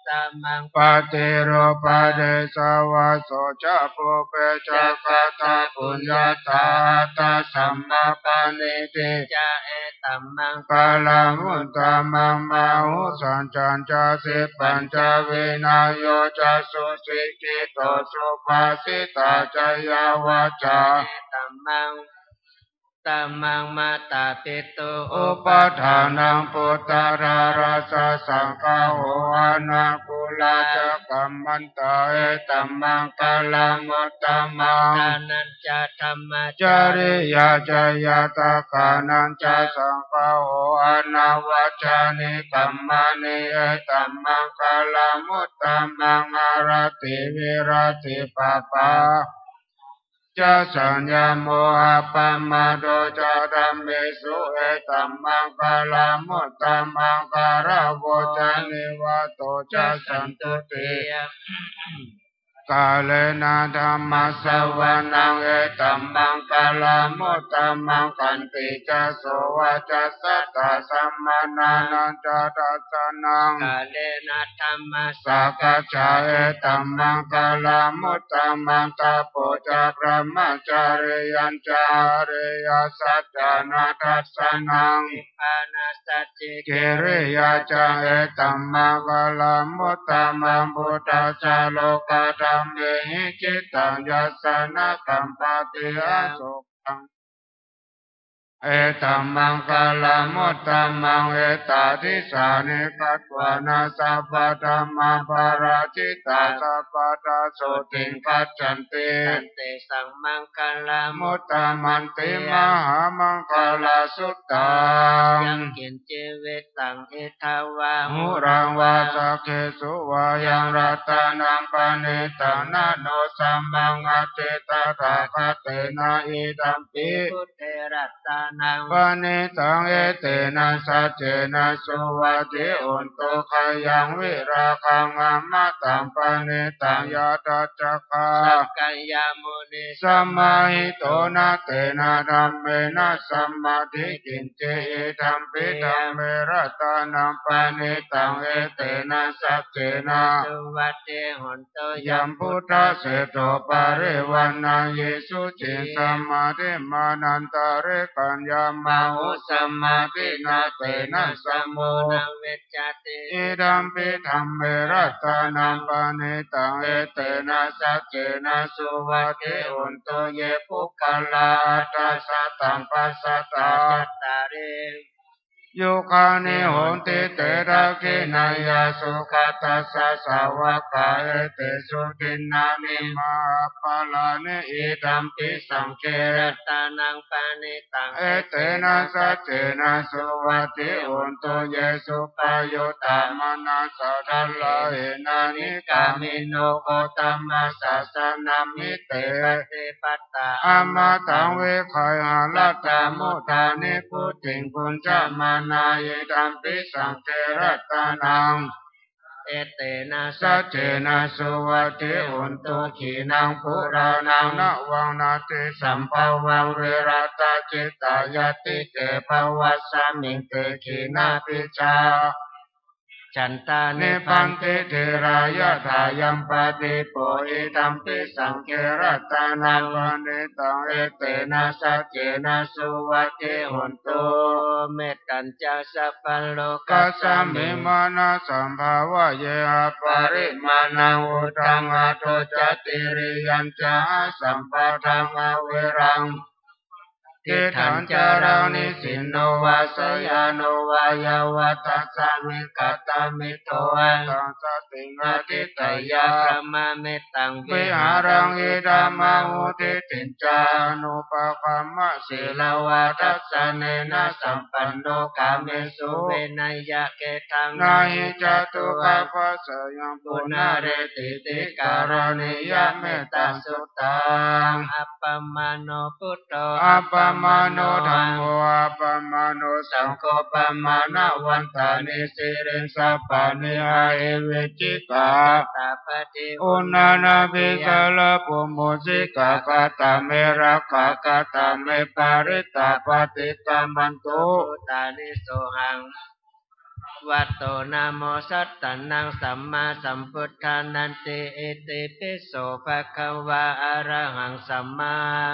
ตัมมัง
ปฏิโรปะเดสวะโสจะปุเปจะกตาปุญญาตาตาสัมมาปะเนติ
จะเอตัมมัง
กาลามุตตมังมาหุสัญจัญจะสิปัญจเวนัยโยจะสุสิกิโตสุภาสิตาจยาวาจา
ตัมมังตัมมังมาตาปิตุ
อุปทานังปุตตาราสะสังฆาโหอานาคุลาจะกัมมันตาเอตัมมังกาลามุตตมัง
ทานัญจะธรรม
จริยาจยตากานัญจะสังฆาโหอานาวัจานิกัมมานิเอตัมมังกาลามุตตมังอารติวิรติปะปาจะสัญญาโมหะปะมาโดจะธัมเมสุเอตัมมังกาลามุตตมังการะโวจานิวะโตจะสันตุติกาเลนะธัมมัสสวะนังเอตัมมังกาลามุตตมังกันติจะโสวะจะสัตตะสัมมานานันจะตัสสะนัง
กาเลนะธัมมัสส
ะกัจฉาเอตัมมังกาลามุตตมังตาโปจะพระมจาริยัญจาริยสัจจานาทัสสะนัง
ปานาสัจจิ
กิริยาจาเอตัมมังกาลามุตตมังพุทธัสสะโลกธัมเมหิจิตตังยัสสนะกัมปติอาโสกังเอตัมมังกาลามุตตมังเอตติสานิกัตวานาสัพพะธัมมาปาราชิตาสัพพะตาโสติงคัจฉันติ
สันติสังมังกาลา
มุตตมันติมหามังคลาสุตตัง
ยังกินจิวิตังอิทาวา
หุรังวาสักเขสุวายังรัตนังปณิตังนาโนสัมมังอติตถาคเตนะอิดัมปิ
พุทเทรัตตานัง
ปณิตังเอเตนะสัจเจนะสุวัติอุนตุขยังวิราคังอมตังปณิตังยาตัจจคา
สักกายมุนิ
สัมมาหิโตนะเตนะธัมเมนะสัมมาทิกินเจธัมปิธัมเมรัตนังปณิตังเอเตนะสัจเจนะ
สุวัติหุนตุ
ยัมพุทธเสโตปะริวันนังเยสุจิสัมมาทิมานันตะเรกัญญามาหุสัมมาทินาเตนะสัมโม
นะเวจจติ
อิดัมปิธัมเมรัตนังปณิตังเอเตนะสัจเจนะสุวัติอุนตุเยปุคลาตัสสะตัมปัสสตา
จัตตาริ
โยคานิโหติเตระกินายาสุขตัสสะสาวกาเอเตสุตินานิมาปาลานิอิดัมปิสังเก
รัตนังปณิตัง
เอเตนะสัจเจนะสุวัติอุนตุเยสุปโยตามนาสัทธัลลาเหนานิกามิโนโกตัมมัสสะสนามิเต
ปฏิปัตตา
อมตังเวขายาลัตตามุทานิพุติงปุญจมานายิดัมปิสังเกรัตนัง
เอเตนะ
สัจเจนะสุวัติอุนตุขีนังปุรานังนะวังนาติสัมภวังเวรัตจิตายติเตภวัสสมิงเตขีนาปิจา
ฉันตา
นิพันติเทรายะทายัมปติโปอิธัมปิสังเกรัตนังวันเนตังเอเตนะสัจเจนะสุวัติหุนตุ
เมตตัญจะสัพพัลโล
กัสสมิมานะสัมภาวะเยหะปริมาณังอุทังอโทจติริยัญจาสัมปะทังอเวรังทิฏฐัญจารานิสินโนวาสยาโนวายาวัตสามิกัตตมิโตอันตังสติงอทิตยา
พระมาเมตตัง
วิหารังอิดามาหุติติจานุปะคัมมะศิลาวาทัสสะเนนะสัมปันโนกาเมสุ
เวนยะเกตัง
นาหิจตุกะปัสสยังปุณาเรติติการณิยะเมตตาสุตัง
อัปปมาโนพุทโธ
อัปปมาโนธัมโมอัปปมาโนสังโฆปมานะวันตานิสิริสัพพานิอาเอเวจิกา
ตาปฏิ
อุณานาภิสลปุโมสิกากาตาเมรักขากาตาเมปาริตาปฏิกามันตุ
ตานิโสหังวัตโตนะโมสัตตานังสัมมาสัมพุทธานันติอิติปิโสภะคะวะอะระหังสัมมา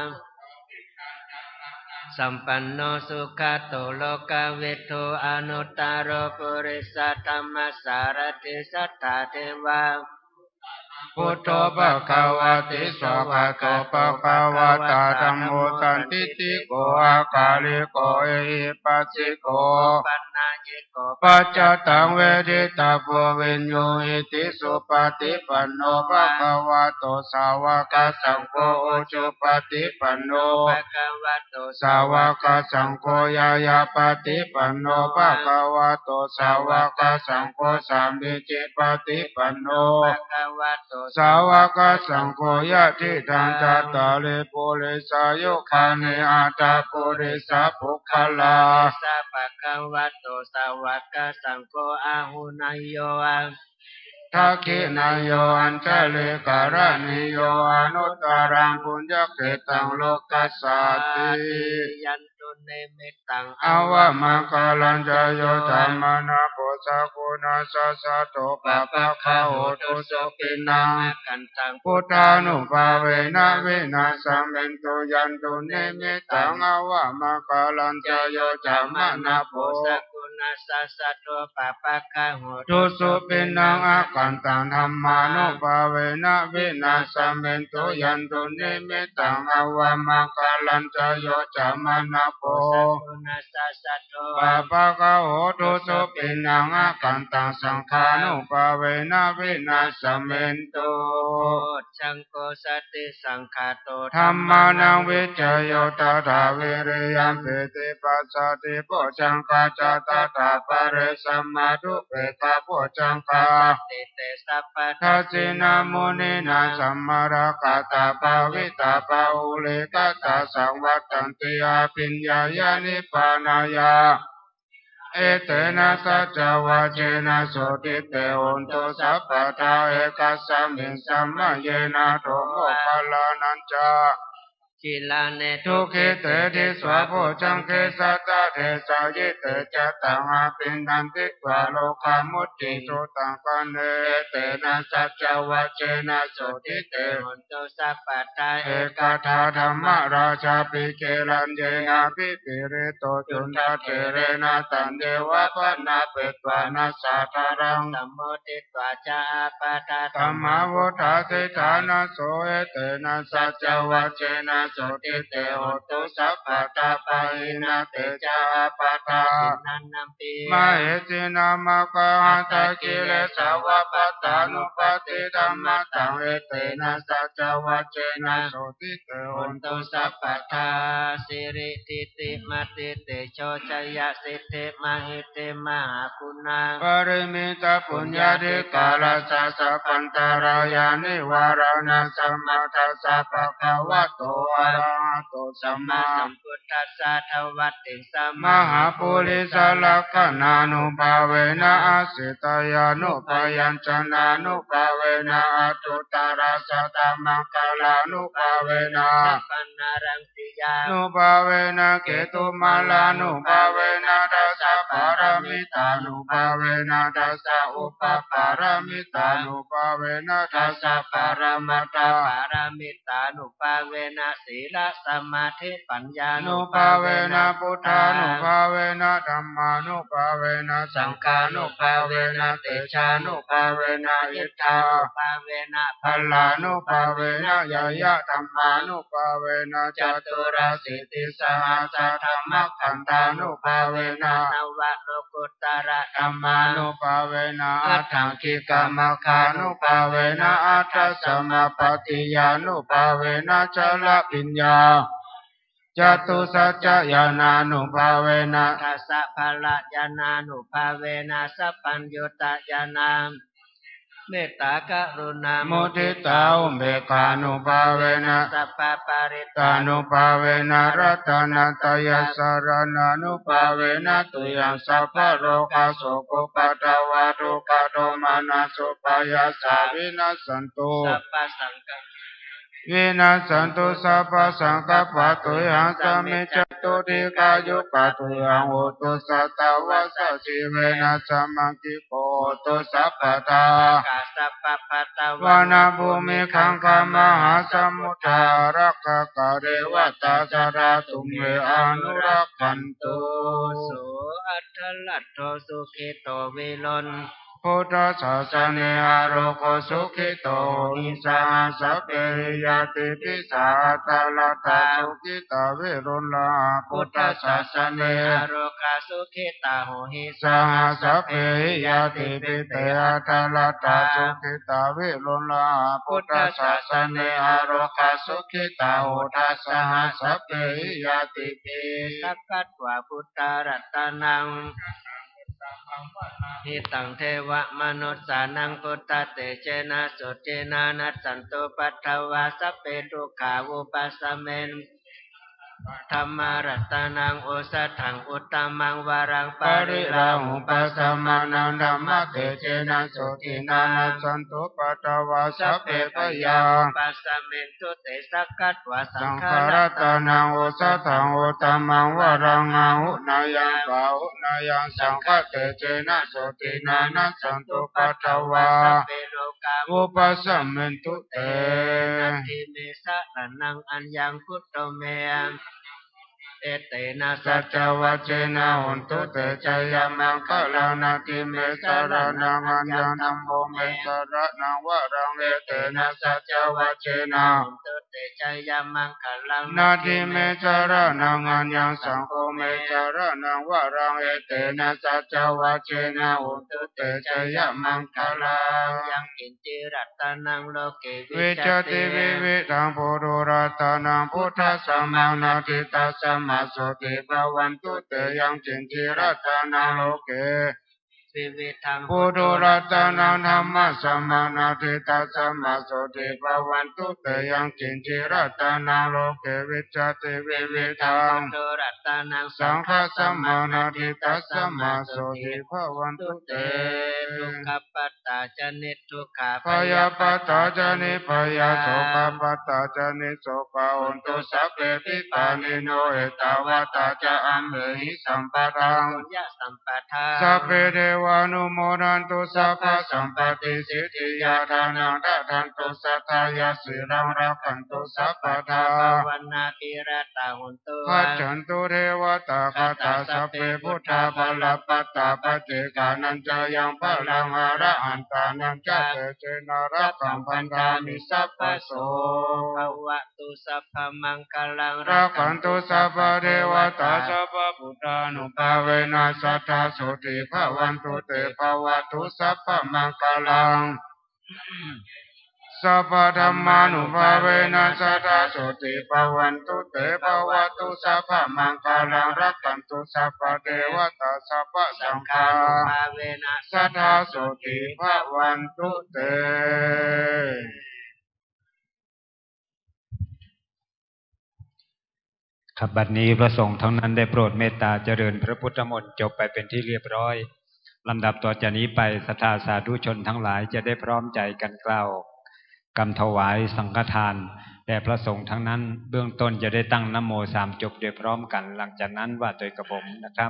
สัมปันโนสุขโตโลกวิทูอนุตตรปุริสธรรมสารติสัทธาเทวาพุทโธภะคะวะติสวะโตภะคะวะตาธัมโมสันติติโกอาคาลิโกเอหิปัสสิโกปัญญญิโกปัจจตังเวทิตาโพวิญโยอิติสุปฏิปันโนภะคะวะโตสาวกสังโฆโอจุปฏิปันโนภะคะวะโตสาวกสังโฆยายาปฏิปันโนภะคะวะโตสาวกสังโฆสามิจิปฏิปันโนภะคะวะโตสาวกสังโฆยะทิทังจัตตาริปุริสายุคานิอาตาปุริสาภุคลาสัพพะคะวะโตสาวกสังโฆอาหุนายโยทักขินายโยอัญชลิการณิโยอนุตตรังปุญญเกตังโลกัสสาติยันตุเนมิตังอวะมังคลัญจโยธัมมานาโพสะกุณาสสะโตปะปะคะโหตุสุปินังกันตังพุทธานุภาเวนะวินาศเมนตุยันตุเนมิตังอวะมังคลัญจโยธัมมานาโพสะกุณาสสะโตปะปะคะโหตุสุปินังอากันตังธัมมานุภาเวนะวินาศเมนตุยันตุเนมิตังอวะมังคลัญจโยธัมมานาโพปะปะคะโหตุสุปินังอากันตังสังฆานุภาเวนะวินาศเมนตุสังโฆสติสังฆาโตธัมมานังวิจโยตถาวิริยัมปิติปัสสติโพชังคาจตถาปะเรสัมมาทุเปตาโพชังคาติเตสัพพะทัสสินามุนีนาสัมมาราคาตาภาวิตาภาอุเลกตาสังวัตตันติอาปิญญายานิพพานายาเอเตนะสัจวะเจนะโสติเตหุนตุสัพพะทาเอกัสสมิงสัมมะเยนะโทโมคลานัญจากิลาเนทุขิเตทิสวะโพจังเกสัตตะเทสายิเตจัตตังอาปินดันติกวาโลกามุตติสุตังกันเนเตนะสัจวะเจนะโสติเตหุนตุสัพพะทาเอกทาธรรมราชาปิเกลันเยนะปิปิเรโตจุนทะเทเรนะตันเดวะปนะเปตวานะสัทธารังสัมโมทิตวาจาปะทาธัมมาวุฒาสิทานะโสเอเตนะสัจวะเจนะโสติเตโหตุสัพพะตาปะหินะเตจาปะทาสินันนัมปิมาเหสินามะกะหัตถกิเลสาวะปัตตานุปติธัมมะตังเอเตนะสัจวะเจนะโสติเตโหตุสัพพะทาสิริติติมติเตโชชยสิทธิมหิตติมหาคุณาปริมิตาปุญญาธิกาลสัสสะปันตารายานิวารณะสัมมาทัสสะภะคะวะโตอะระหะโตสัมมาสัมพุทธัสสะทวัตติสัมมหาปุริสลักขณานุภาเวนะอาสิตายานุปยัญชนะนุภาเวนะอัตตุตระสัตตมังคลานุภาเวนะสัพพนารังสิยานุภาเวนะเกตุมาลานุภาเวนะดัสสะปารามิตานุภาเวนะดัสสะอุปปารามิตานุภาเวนะดัสสะปารามัตถปารามิตานุภาเวนะศีลสมาธิปัญญานุภาเวนะพุทธานุภาเวนะธัมมานุภาเวนะสังฆานุภาเวนะเตชานุภาเวนะอิทธานุภาเวนะพลานุภาเวนะยายะธัมมานุภาเวนะจตุราสิทธิสหัสสะธัมมขันธานุภาเวนะนวโลกุตตระธัมมานุภาเวนะอัตถังคิกามคานุภาเวนะอัตถสมาปฏิญานุภาเวนะชลปิญญาจตุสัจจญาณานุภาเวนะทัสสะภละญาณานุภาเวนะสัพพัญญุตญาณามเมตตากรุณามุทิตาอุเบกขานุภาเวนะสัพพปาริตานุภาเวนะรัตนัตยสารนานุภาเวนะตุยังสัพพะโรกาโสกุปะตวะทุกขโทมานะสุปายาสาวินัสสันตุสัพพสังฆ
วินาสันตุสัพพสังกัปปะตุยังสมิจจตุติกายุกะตุยังโหตุสัตตวัสสิเวนะสัมมังคิโกตุสัพพทากาสัพพะตวานาภูมิขังคามหาสมุทารักขะกะเรวตาสราตุเมอนุรักขันตุสุอัตถลัตโตสุขิโตวิลนพุทธศาสนาอาโรโกสุขิโตอิสาสัพเพยติปิสาตาลตาสุขิตาวิรุณลาพุทธศาสนาอาโรกาสุขิตาโหหิสาสัพเพยติปิเตตาลตาสุขิตาวิรุณลาพุทธศาสนาอาโรกาสุขิตาโหทัสสะสัพเพยติปิสัพพัตวะพุทธรัตนังหิตังเทวมนุสสานังพุทธเตเจนะสุเจนะนัสสันตุปัฏฐวาสัพเพทุกขาวุปัสสเมนธรรมารัตนังโอสัถังอุตตมังวารังปาริราหุปัสสมานังธรรมะเตเจนะสุตินานัสสันตุปัฏฐวาสัพเพปยาปัสสเมนตุเตสักกัตวะสังฆรัตนังโอสัถังอุตตมังวารังอาหุนายังกาหุนายังสังฆเตเจนะสุตินานัสสันตุปัฏฐวาอุปัสสเมนตุเตนัตถิเมสะระนังอัญญังพุทโธเมเอเตนะสัจวัจเจนะหุนตุเตชยมังคลานาติเมสารนังอัญญังธัมโมเมสารนังวะรังเอเตนะสัจวัจเจนะหุนตุเตชยมังคลังนาติเมสารนังอัญญังสังโฆเมสารนังวะรังเอเตนะสัจวัจเจนะหุนตุเตชยมังคลังยังกินจิรัตนังโลเกวิจติวิวิตังปุรุรัตนังพุทธัสสะมังนาทิตัสสะมาสุติภวันตุเตยังจินจิรัตนังโลเกวิวิทังปุถุรัตนังธรรมะสมานาทิตัสสะมาสุติภวันตุเตยังจินจิรัตนังโลเกวิจติวิวิทังปุถุรัตนังสังฆสมานาทิตัสสะมาสุติภวันตุเตทุกขปัตตาจนิทุกขาพยาปัตตาจนิพยาโสกปัตตาจนิโสกาอุนตุสัพเพปิปานิโนเอตาวะตาจะอัมเหหิสัมปะทังยะสัมปะทังสัพเพเทวานุโมทันตุสัพพะสัมปติสิทธิยาทานังทันตุสัทธายาสิรังรักขันตุสัพพะทาวันนาติระตาหุนตุขัจฉันตุเทวตาคตาสัพเพพุทธาภลปัตตาปฏิกานันจายังพลังอระหันตานันจเตเจนะรักขังพันธามิสัพพะโสภวตุสัพพมังคลังรักขันตุสัพพเทวตาสัพพพุทธานุภาเวนะสัทธาสุติภวันตุเตภวตุสัพพมังคลังสัพพธัมมานุภาเวนะสัทธาสุติภวันตุเตภวตุสัพพมังคลังรักขันตุสัพพเทวตาสัพพสังฆานุภาเวนะสัทธาสุติภวันตุเต
ครับบัดนี้พระสงฆ์ทั้งนั้นได้โปรดเมตตาเจริญพระพุทธมนต์จบไปเป็นที่เรียบร้อยลำดับต่อจากนี้ไปศรัทธาสาธุชนทั้งหลายจะได้พร้อมใจกันกล่าวกำถวายสังฆทานแด่พระสงฆ์ทั้งนั้นเบื้องต้นจะได้ตั้งนะโมสามจบโดยพร้อมกันหลังจากนั้นว่าโดยกระผมนะครับ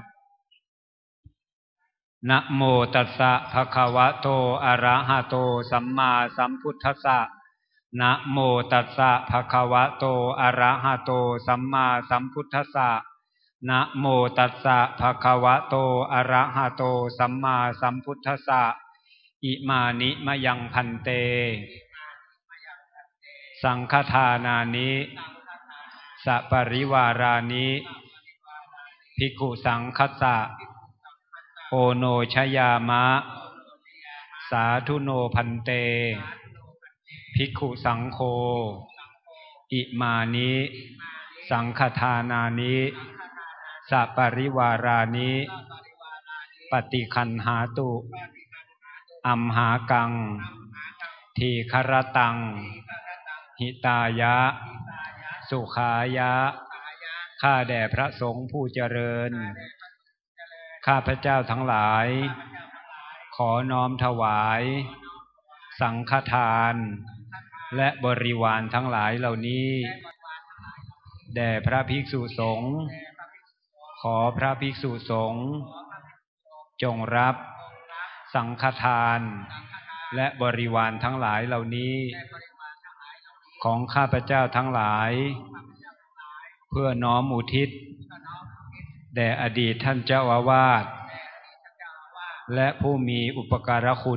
นะโมตัสสะภะคะวะโตอะระหะโตสัมมาสัมพุทธัสสะนะโมตัสสะภะคะวะโตอะระหะโตสัมมาสัมพุทธัสสะนะโมตัสสะภะคะวะโตอะระหะโตสัมมาสัมพุทธัสสะอิมานิมะยังพันเตสังฆทานานิสัปริวารานิภิกขุสังคัสสะโอโนชยามะสาธุโนพันเตภิกขุสังโฆอิมานิสังฆทานานิสัปริวารานิปฏิคันหาตุอัมหากังทีฆรตังหิตายะสุขายะข้าแด่พระสงฆ์ผู้เจริญข้าพเจ้าทั้งหลายขอน้อมถวายสังฆทานและบริวารทั้งหลายเหล่านี้แด่พระภิกษุสงฆ์ขอพระภิกษุสงฆ์จงรับสังฆทานและบริวารทั้งหลายเหล่านี้ของข้าพเจ้าทั้งหลายเพื่อน้อมอุทิศแด่อดีตท่านเจ้าอาวาสและผู้มีอุปการคุณ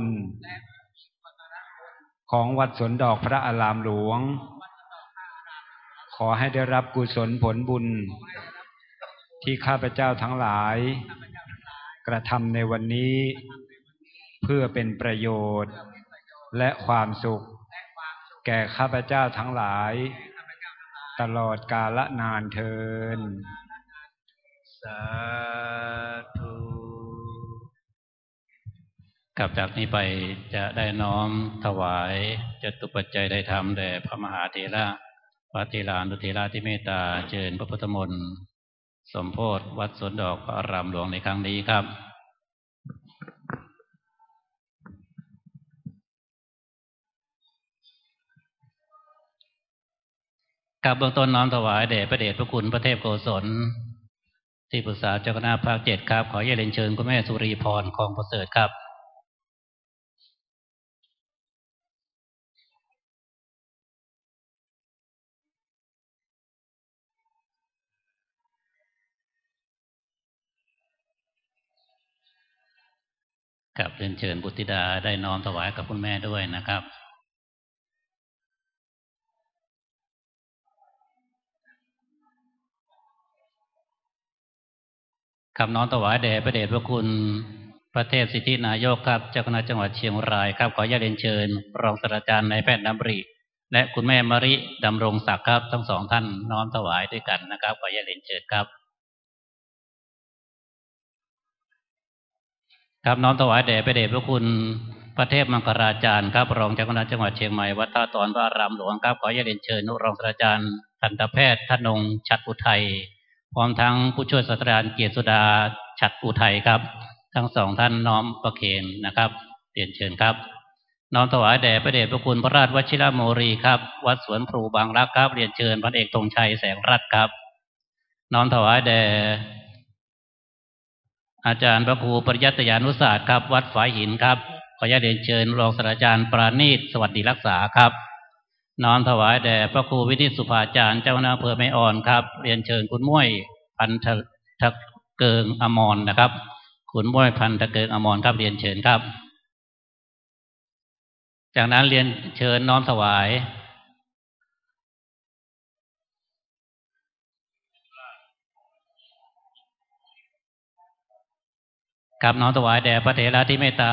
ของวัดสวนดอกพระอารามหลวงขอให้ได้รับกุศลผลบุญที่ข้าพเจ้าทั้งหลายกระทำในวันนี้เพื่อเป็นประโยชน์และความสุขแก่ข้าพเจ้าทั้งหลายตลอดกาลนานเทอญ
สาธุ
กับจากนี้ไปจะได้น้อมถวายจตุปัจจัยได้ทำแด่พระมหาเถระพระเถรานุเถระที่เมตตาเจิญพระพุทธมนต์สมโภชวัดสวนดอกพระอารามหลวงในครั้งนี้ครับกับเบื้องต้นน้อมถวายแด่พระเดชพระคุณพระเทพโกศลที่ปรึกษาเจ้าคณะภาค7ครับขอเรียนเชิญคุณแม่สุรีพรคองประเสริฐครับกับเรียนเชิญบุตรธิดาได้น้อมถวายกับคุณแม่ด้วยนะครับคำน้อมถวายแด่พระเดชพระคุณพระเทพสิทธินายกครับเจ้าคณะจังหวัดเชียงรายครับขอเรียนเชิญรองศาสตราจารย์นายแพทย์ดำริและคุณแม่มริดำรงศักดิ์ครับทั้งสองท่านน้อมถวายด้วยกันนะครับขอเรียนเชิญครับครับน้อมถวายแด่พระเดชพระคุณพระเทพมังคลาจารย์ครับรองเจ้าคณะจังหวัดเชียงใหม่วัดท่าตอนพระอารามหลวงครับขอเรียนเชิญรองศาสตราจารย์ทันตแพทย์ธนงฉัตรอุทัยพร้อมทั้งผู้ช่วยศาสตราจารย์เกียรติสุดาฉัตรอุทัยครับทั้งสองท่านน้อมประเคนนะครับเรียนเชิญครับน้อมถวายแด่พระเดชพระคุณพระราชวชิรโมรีครับวัดสวนพลูบางรักครับเรียนเชิญพันเอกธงชัยแสงรัตน์ครับน้อมถวายแด่อาจารย์พระครูปริยัติยานุศาสตร์ครับวัดฝายหินครับขอเรียนเชิญรองศาสตราจารย์ปราณีตสวัสดิรักษาครับน้อมถวายแด่พระครูวินิจสุภาจารย์เจ้าคณะอำเภอแม่อ่อนครับเรียนเชิญคุณม้วยพันธะเกิงอมรนะครับคุณม้วยพันธะเกิงอมรครับเรียนเชิญครับจากนั้นเรียนเชิญน้อมถวายกับน้อมถวายแด่พระเถระที่เมตตา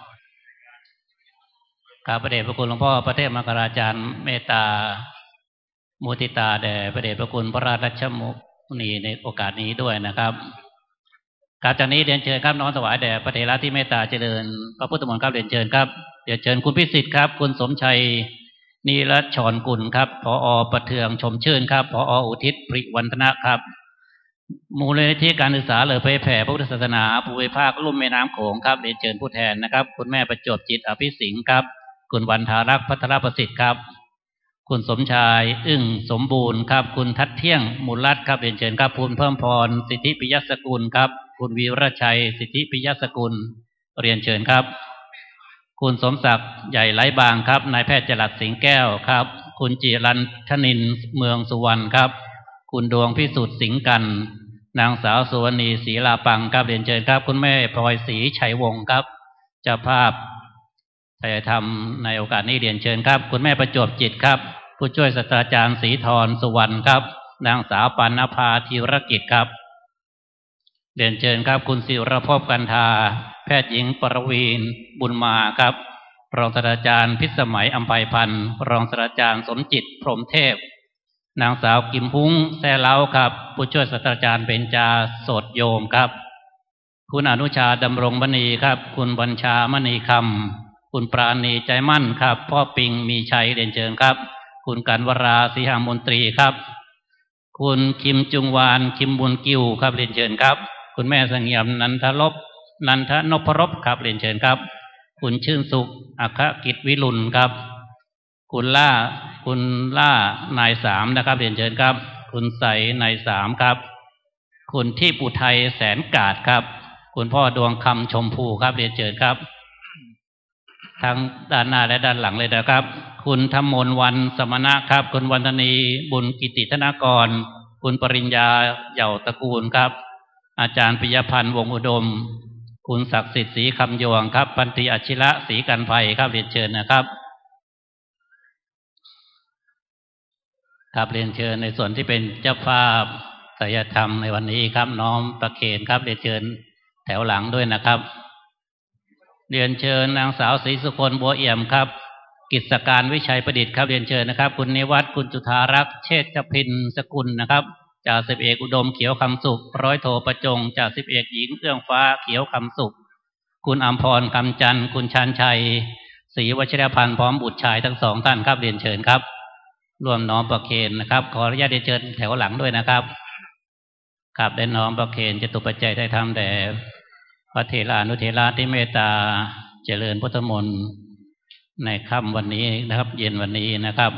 ข้าพระเดชพระคุณหลวงพ่อพระเทพมังคลาจารย์เมตตามุทิตาแด่พระเดชพระคุณพระราชรัชมุนีในโอกาสนี้ด้วยนะครับครับจากนี้เรียนเชิญครับน้อมถวายแด่พระเถระที่เมตตาเจริญพระพุทธมนต์ครับเรียนเชิญครับเรียนเชิญคุณพิสิทธิ์ครับคุณสมชัยนิรัชชรกุลครับผอ.ประเทืองชมชื่นครับผอ.อุทิศปริวันธนะครับมูลนิธิการศึกษาเผยแผ่พระพุทธศาสนาภูมิภาคลุ่มแม่น้ำโขงครับเรียนเชิญผู้แทนนะครับคุณแม่ประจวบจิตอภิสิงห์ครับคุณวันทารักษ์พัทรประสิทธิ์ครับคุณสมชายอึ้งสมบูรณ์ครับคุณทัดเที่ยงมูลรัตน์ครับเรียนเชิญครับคุณเพิ่มพรสิทธิปิยสกุลครับคุณวีรชัยสิทธิปิยสกุลเรียนเชิญครับคุณสมศักดิ์ใหญ่ไหลบางครับนายแพทย์จรัสสิงห์แก้วครับคุณจิรันทนินเมืองสุวรรณครับคุณดวงพิสุทธิ์สิงห์กันนางสาวสุวรรณีศรีลาปังครับเรียนเชิญครับคุณแม่พลอยศรีชัยวงศ์ครับเจ้าภาพถ่ายทำในโอกาสนี้เรียนเชิญครับคุณแม่ประจวบจิตครับผู้ช่วยศาสตราจารย์ศรีธรสุวรรณครับนางสาวปานภาธีรกิจครับเรียนเชิญครับคุณศิรภพกันธาแพทย์หญิงปรวีณบุญมาครับรองศาสตราจารย์พิสมัยอัมไพพันธ์รองศาสตราจารย์สมจิตพรหมเทพนางสาวกิมพุ้งแซ่เล้าครับผู้ช่วยศาสตราจารย์เบญจาโสดโยมครับคุณอนุชาดำรงมณีครับคุณบัญชามณีคำคุณปราณีใจมั่นครับพ่อปิงมีชัยเรียนเชิญครับคุณกันวราศรีหามนตรีครับคุณคิมจุงวานคิมบุญกิวครับเรียนเชิญครับคุณแม่สังเงียมนันทนพรบครับเรียนเชิญครับคุณชื่นสุขอัครกิจวิรุณครับคุณล่านายสามนะครับเรียนเชิญครับคุณใสนายสามครับคุณที่ปุไทยแสนกาดครับคุณพ่อดวงคำชมพูครับเรียนเชิญครับทั้งด้านหน้าและด้านหลังเลยนะครับคุณธมนวันสมณะครับคุณวันธนีบุญกิติธนากรคุณปริญญาเหย่าตระกูลครับอาจารย์ปิยพันธ์วงอุดมคุณศักดิ์สิทธิ์ศรีคำยวงครับพันตรีอาชิระศรีกันภัยครับเรียนเชิญนะครับครับเรียนเชิญในส่วนที่เป็นเจ้าภาพไสยธรรมในวันนี้ครับน้อมประเคนครับเรียนเชิญแถวหลังด้วยนะครับเรียนเชิญนางสาวศรีสุคนบัวเอี่ยมครับกิจการวิชัยประดิษฐ์ครับเรียนเชิญนะครับคุณนิวัฒน์คุณจุธารักษ์เชษฐพินสกุลนะครับจ่าสิบเอกอุดมเขียวคำสุขร้อยโทประจงจ่าสิบเอกหญิงเอื้องฟ้าเขียวคำสุขคุณอัมพรคำจันทร์คุณชานชัยศรีวชิรพันธ์พร้อมบุตรชายทั้งสองท่านครับเรียนเชิญครับร่วมน้อมประเคนนะครับขออนุญาตเรียนเชิญแถวหลังด้วยนะครับครับได้น้อมประเคนจตุปัจจัยได้ทำแด่พระเถรานุเถระที่เมตตาเจริญพุทธมนต์ในค่ำวันนี้นะครับเย็นวันนี้นะครับ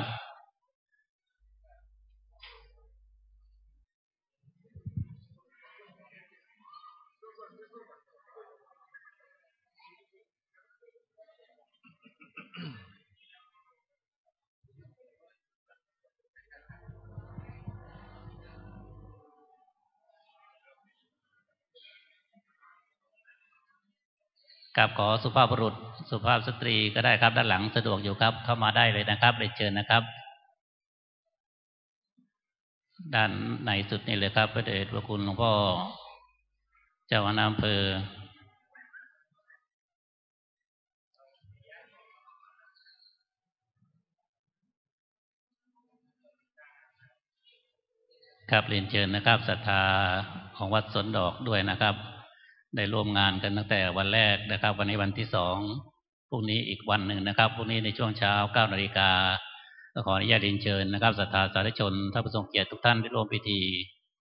ครับขอสุภาพบุรุษสุภาพสตรีก็ได้ครับด้านหลังสะดวกอยู่ครับเข้ามาได้เลยนะครับเรียนเชิญนะครับด้านในสุดนี่เลยครับพระเดชพระคุณหลวงพ่อเจ้าคณะอำเภอครับเรียนเชิญนะครับศรัทธาของวัดสวนดอกด้วยนะครับได้ร่วมงานกันตั้งแต่วันแรกนะครับวันนี้วันที่2พรุ่งนี้อีกวันหนึ่งนะครับพรุ่งนี้ในช่วงเช้า 9 นาฬิกาขออนุญาตเรียนเชิญนะครับศรัทธาสาธุชนท่านผู้ทรงเกียรติทุกท่านที่ร่วมพิธี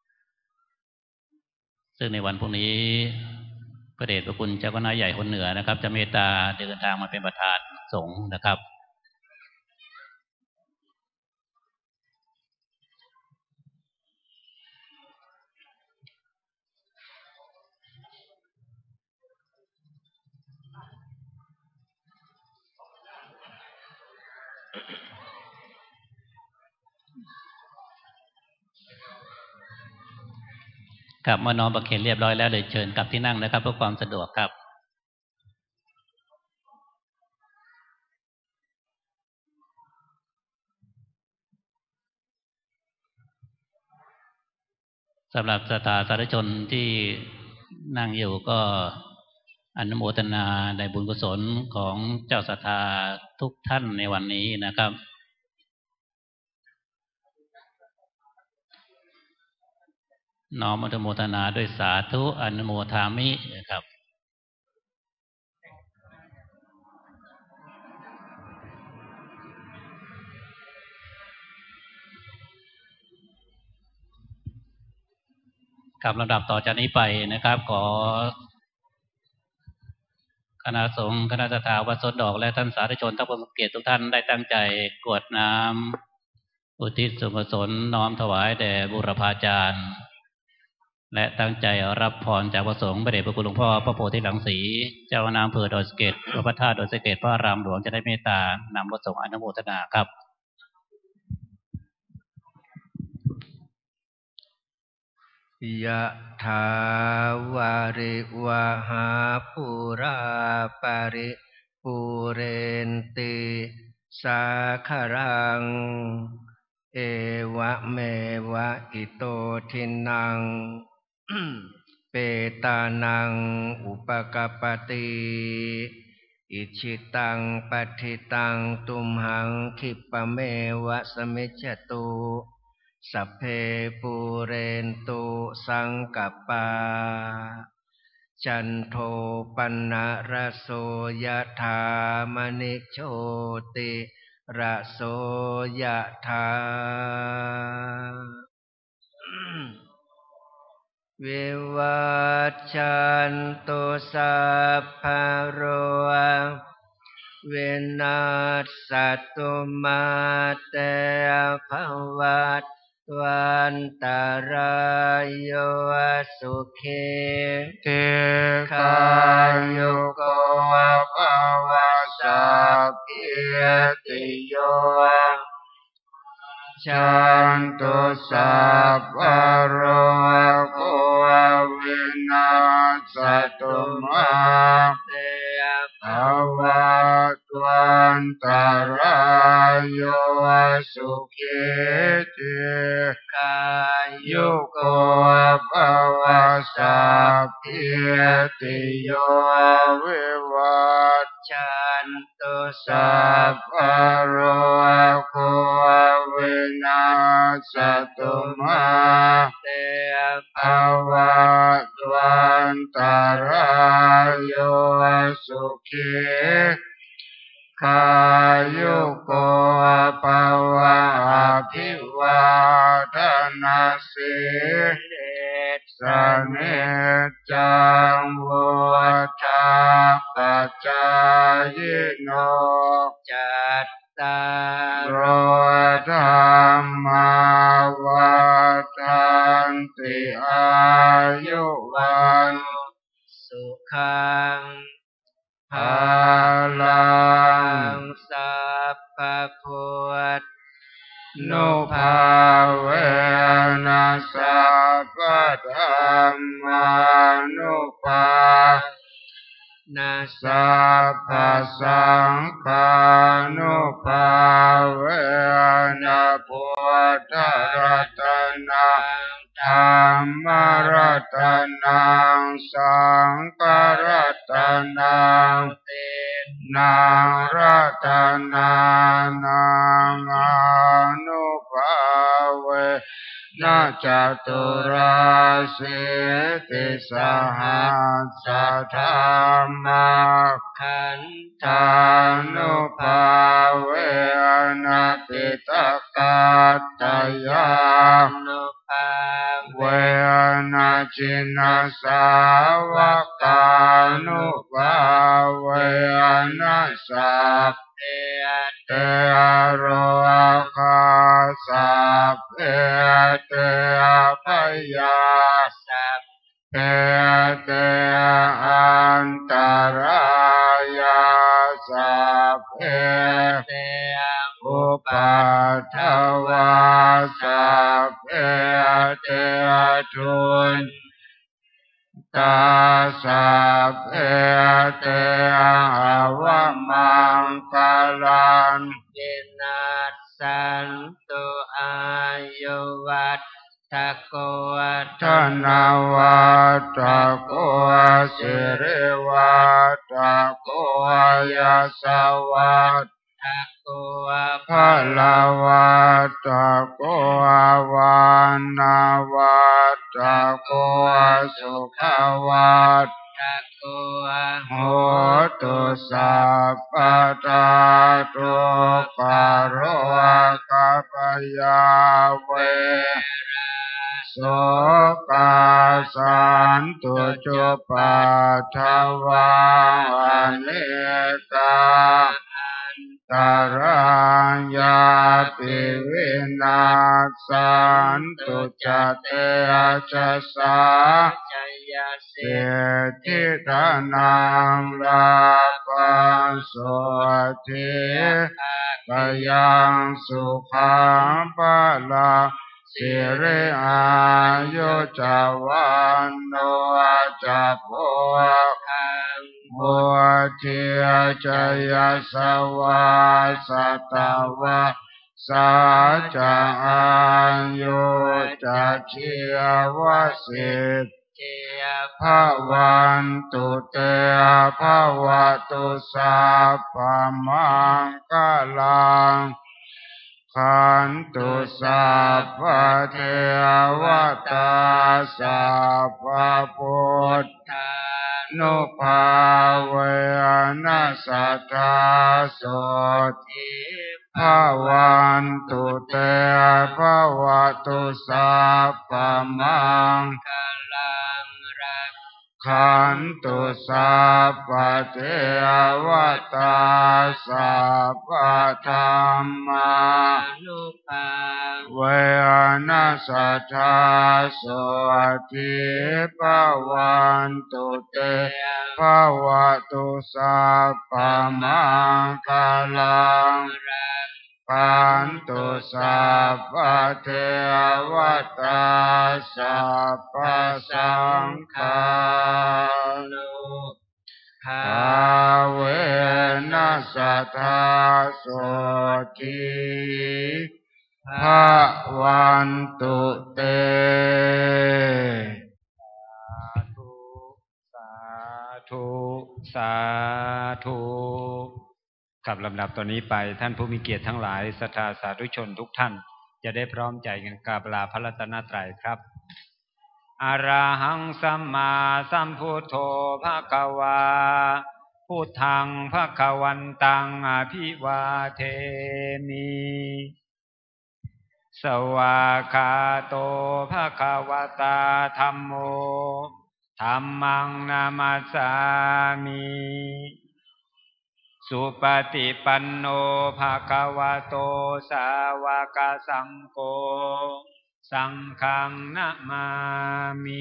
ซึ่งในวันพรุ่งนี้พระเดชพระคุณเจ้าคณะใหญ่คนเหนือนะครับจะเมตตาเดินทางมาเป็นประธานสงฆ์นะครับครับเมื่อน้อมประเคนเรียบร้อยแล้วเลยเชิญกลับที่นั่งนะครับเพื่อความสะดวกครับสำหรับศรัทธาสาธุชนที่นั่งอยู่ก็อนุโมทนาในบุญกุศลของเจ้าศรัทธาทุกท่านในวันนี้นะครับน้อมอนุโมทนาด้วยสาธุอนุโมทามินะครับครับลำดับต่อจากนี้ไปนะครับขอคณะสงฆ์คณะศรัทธาวัดสวนดอกและท่านสาธุชนทั้งผู้มีเกียรติทุกท่านได้ตั้งใจกรวดน้ำอุทิศส่วนกุศลน้อมถวายแด่บูรพาจารย์และตั้งใจรับพรจากพระสงฆ์พระเดชพระคุณหลวงพ่อพระโพธิหลังสีเจ้าคณะอำเภอดอยสะเก็ดพระธาตุดอยสะเก็ดพระอารามหลวงจะได้เมตตานำพระสงฆ์อนุโมทนาครับ
ยะถาวาริวหาปุราปาริปุเรนติสาคารังเอวะเมวะอิโตทินัง เปตานังอุปกปปติอิชิตังปฏิตังตุมหังคิปะเมวะสมิจฉตุสัพเพปูเรนตุสังกปาจันโทปนะระโสยถามณิโชติระโสยถาวิวัชชันตุสัพพะโรวินาศตุมาเตภวัตวันตรายโยสุขี
เทกายุโกภวะสัพพิติโยชันตุสัพพะโรโควินาศตุมาเตภวัตวันตรายโยสุขีติ
กา
ยุโกภวะสัพพิติโยวิวัต
ชันตุ
สัพพะโรโควินาศตุมา
เต
ภวัตวันตรายโยสุขีกายุโกภวะอภิวาทนาสิสเนจังวุฒาปัจจายโน
จัตตาร
โรธรรมวัฏันติอายุวัน
สุขัง
ภาลัง
สัพพพุทธ
นุภาเวนะสัพพธัมมานุภา
นา
สัพพสังฆานุภาเวนะพุทธรัตนังธัมมรัตนังสังฆรัตนังนังรัตนานังอนุภาเวนะจตุราสิติสหัสสะธัมมา
ขัน
ธานุภาเวนะปิตกัตตยา
นุภา
เวนะจินนาสาวกานุภาเวนะสัพ
เ
เตโรคาสัพเพเตพยา
สัพ
เพเตอันตรายาสัพเพ
เต
อุปัฏฐวาสัพเพเตทุนตาสัพเพเตวะมังคลัง
วินาศสันตุอายุวัฏฐโกวัฏ
ธนาวัฏฐโกสิริวัฏฐโกยสวัฏ
ฐโก
ภะละวัฏฐโกวานาวัฏฐโกสุขวัฏ
ฐโก
โหตุสัพพทาตุกโรกัปยาเวโสกาสันตุจุปัฏฐวาเนกาตรัญญาปิวินาสันตุจเตจัสสา
จยสิ
เศรษฐิทานังลาภัสโสทิกยังสุขังภะลังสิริอายุจวันโนจะโพ
คัง
บุติจยสวาสตวะสัจจะอายุจะเชียวสิทธิภวันตุเตภวตุสัพพมังคลังขันตุสัพพเทวตาสัพพพุทธานุภาเวนะสัทธาโสทิภวันตุเตภวตุสัพพมัง
คลังรัก
ขขันตุสัพพะเทวตาสัพพะธรรมา
นุภา
เวนัสสัทธาโสทิภวันตุเตภวตุสัพพะมังคลังขันตุสัพพะเทวตาสัพพะสังฆานุภาเวนัสสัทธาโสทิภวันตุเต
สาธุสาธุกับลำดับตอนนี้ไปท่านผู้มีเกียรติทั้งหลายศรัทธาสาธุชนทุกท่านจะได้พร้อมใจกันกราบลาพระรัตนตรัยครับอะระหังสัมมาสัมพุทโธภควาพุทธังภควันตังอภิวาเทมิสวากขาโตภควตาธัมโมธัมมังนามัสสามิสุปฏิปันโนภควโตสาวกสังโฆสังฆังนะมามิ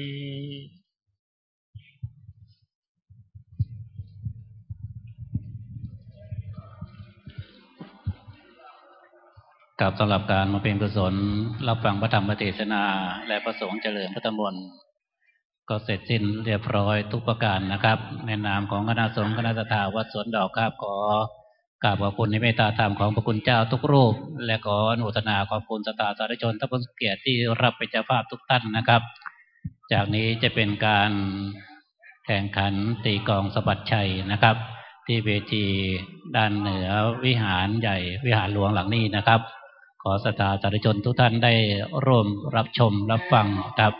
กับสำหรับการมาเป็นกุศลรับฟังพระธรรมเทศนาและประสงค์เจริญพระธรรมมนต์ก็เสร็จสิ้นเรียบร้อยทุกประการนะครับในนามของคณะสงฆ์คณะศรัทธาวัดสวนดอกครับขอกราบขอบคุณในเมตตาธรรมของพระคุณเจ้าทุกรูปและขออนุโมทนาขอบคุณศรัทธาสาธุชนทุกผู้เกียรติที่รับเป็นเจ้าภาพทุกท่านนะครับจากนี้จะเป็นการแข่งขันตีกลองสะบัดชัยนะครับที่เวทีด้านเหนือวิหารใหญ่วิหารหลวงหลังนี้นะครับขอศรัทธาสาธุชนทุกท่านได้ร่วมรับชมรับฟังครับ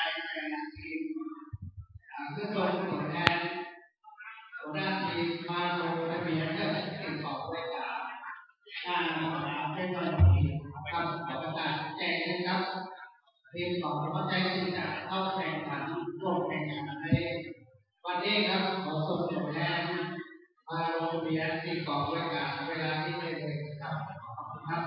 ทีมของวัดใจที่จะเข้าแข่งขันร่วมแข่งขันในวันนี้ครับขอส่งตัวแทนมาลงทะเบียนที่กองบริการเวลาที่ได้เลยครับขอบคุณครับ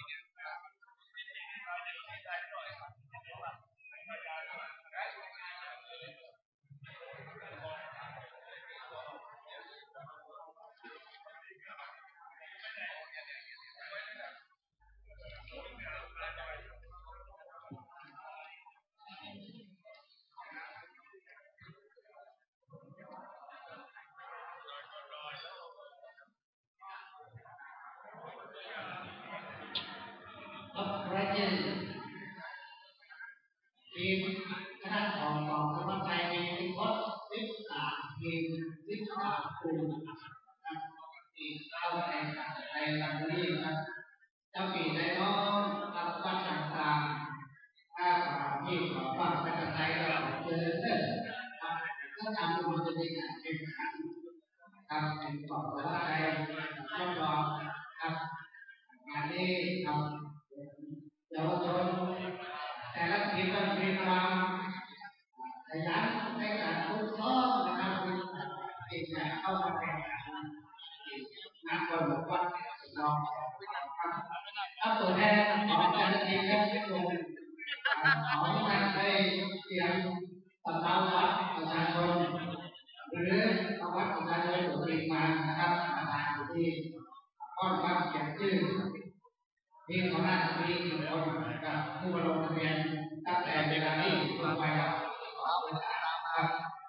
ทีมคณะของสมัครใจในทีมคอส13ทีม13กลุ่มนะครับที่เข้าแข่งขันในวันนี้ครับเจ้าปีได้น้องรับวัดต่างๆถ้าที่ของฝั่งประเทศไทยเราเจอครับก็ทำมันจะมีการแข่งขันครับเป็นของสมัครใจทดลองครับงานนี้ครับเยาวชนแต่ละทีมก็มีความขยันในการฝึกซ้อมนะครับที่จะเข้ามาแข่งขันงานวันวันเราถ้าตัวแทนของแต่ละทีมก็จะลงของการได้เตรียมสำเนาวัดประชาชนหรือเอาวัดประชาชนตัวเองมานะครับมาทางที่ข้อความเขียนชื่อทีมของหน้าที่1 คนกับผู้ลงทะเบียนตั้งแต่เวลานี้ลงไปครับครับ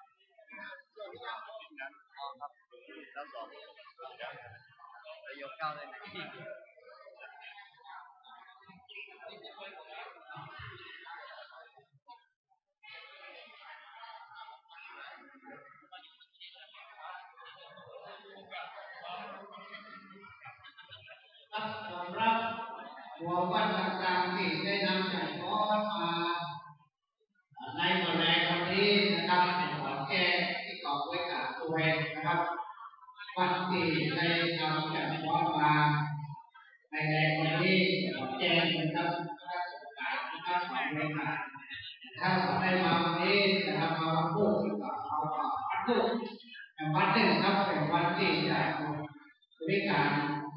สำหรับหัววัดต่างๆที่ได้นำจากข้อมาในวันแรกวันนี้นะครับขอแก้ที่กองบริการตัวเองนะครับวันที่ได้นำจากข้อมาในแรกวันนี้ขอแก้นะครับถ้าสงการถ้าของบริการถ้าได้มาวันนี้นะครับมาพูดกับเขาวันหนึ่งครับเป็นวันที่จะบริการ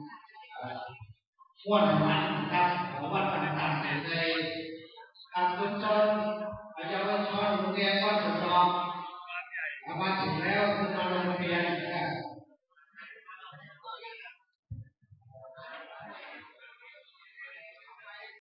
วันวันนะครับวันต่างๆในการชุมชนเยาวชนโรงเรียนวัดสุนทรมาถึงแล้ว